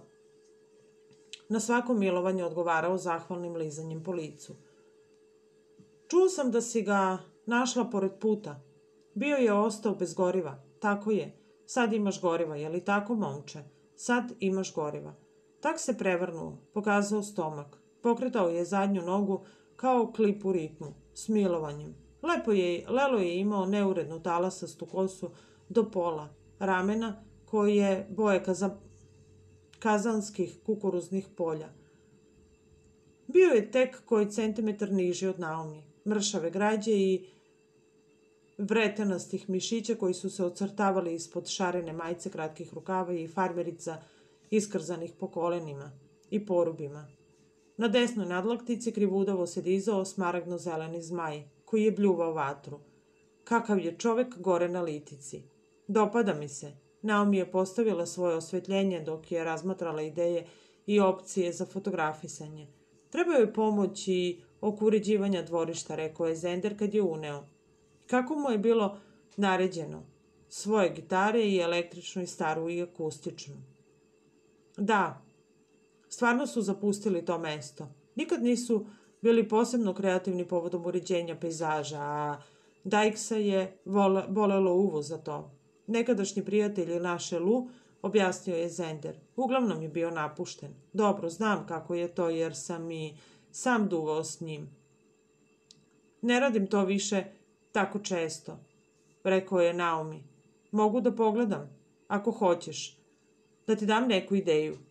na svako milovanje odgovarao zahvalnim lizanjem po licu. Čuo sam da si ga našla pored puta. Bio je ostao bez goriva. Tako je. Sad imaš goriva, je li tako, momče? Sad imaš goriva. Tak se prevrnuo, pokazao stomak. Pokretao je zadnju nogu kao klip u ritmu, s milovanjem. Lelo je imao neurednu talasastu kosu do pola, ramena koje boje kazanskih kukuruznih polja. Bio je tek koji centimetar niži od Naomi, mršave građe i vretenastih mišića koji su se ocrtavali ispod šarene majice kratkih rukava i farmerica iskrzanih po kolenima i porubima. Na desnoj nadlaktici krivudavo se dizao smaragdno-zeleni zmaj, koji je bljuvao vatru. Kakav je čovek gore na litici. Dopada mi se. Naomi je postavila svoje osvetljenje dok je razmatrala ideje i opcije za fotografisanje. Treba joj pomoć i oko uređivanja dvorišta, rekao je Zender kad je uneo. Kako mu je bilo naređeno? Svoje gitare i električnu i staru i akustičnu. Da, stvarno su zapustili to mesto. Nikad nisu bili posebno kreativni povodom uređenja pejzaža, a Dykesa je bolelo uvo za to. Nekadašnji prijatelj naše Lu, objasnio je Zender, uglavnom je bio napušten. Dobro, znam kako je to jer sam i sam duvao s njim. Ne radim to više tako često, rekao je Naomi. Mogu da pogledam, ako hoćeš, da ti dam neku ideju.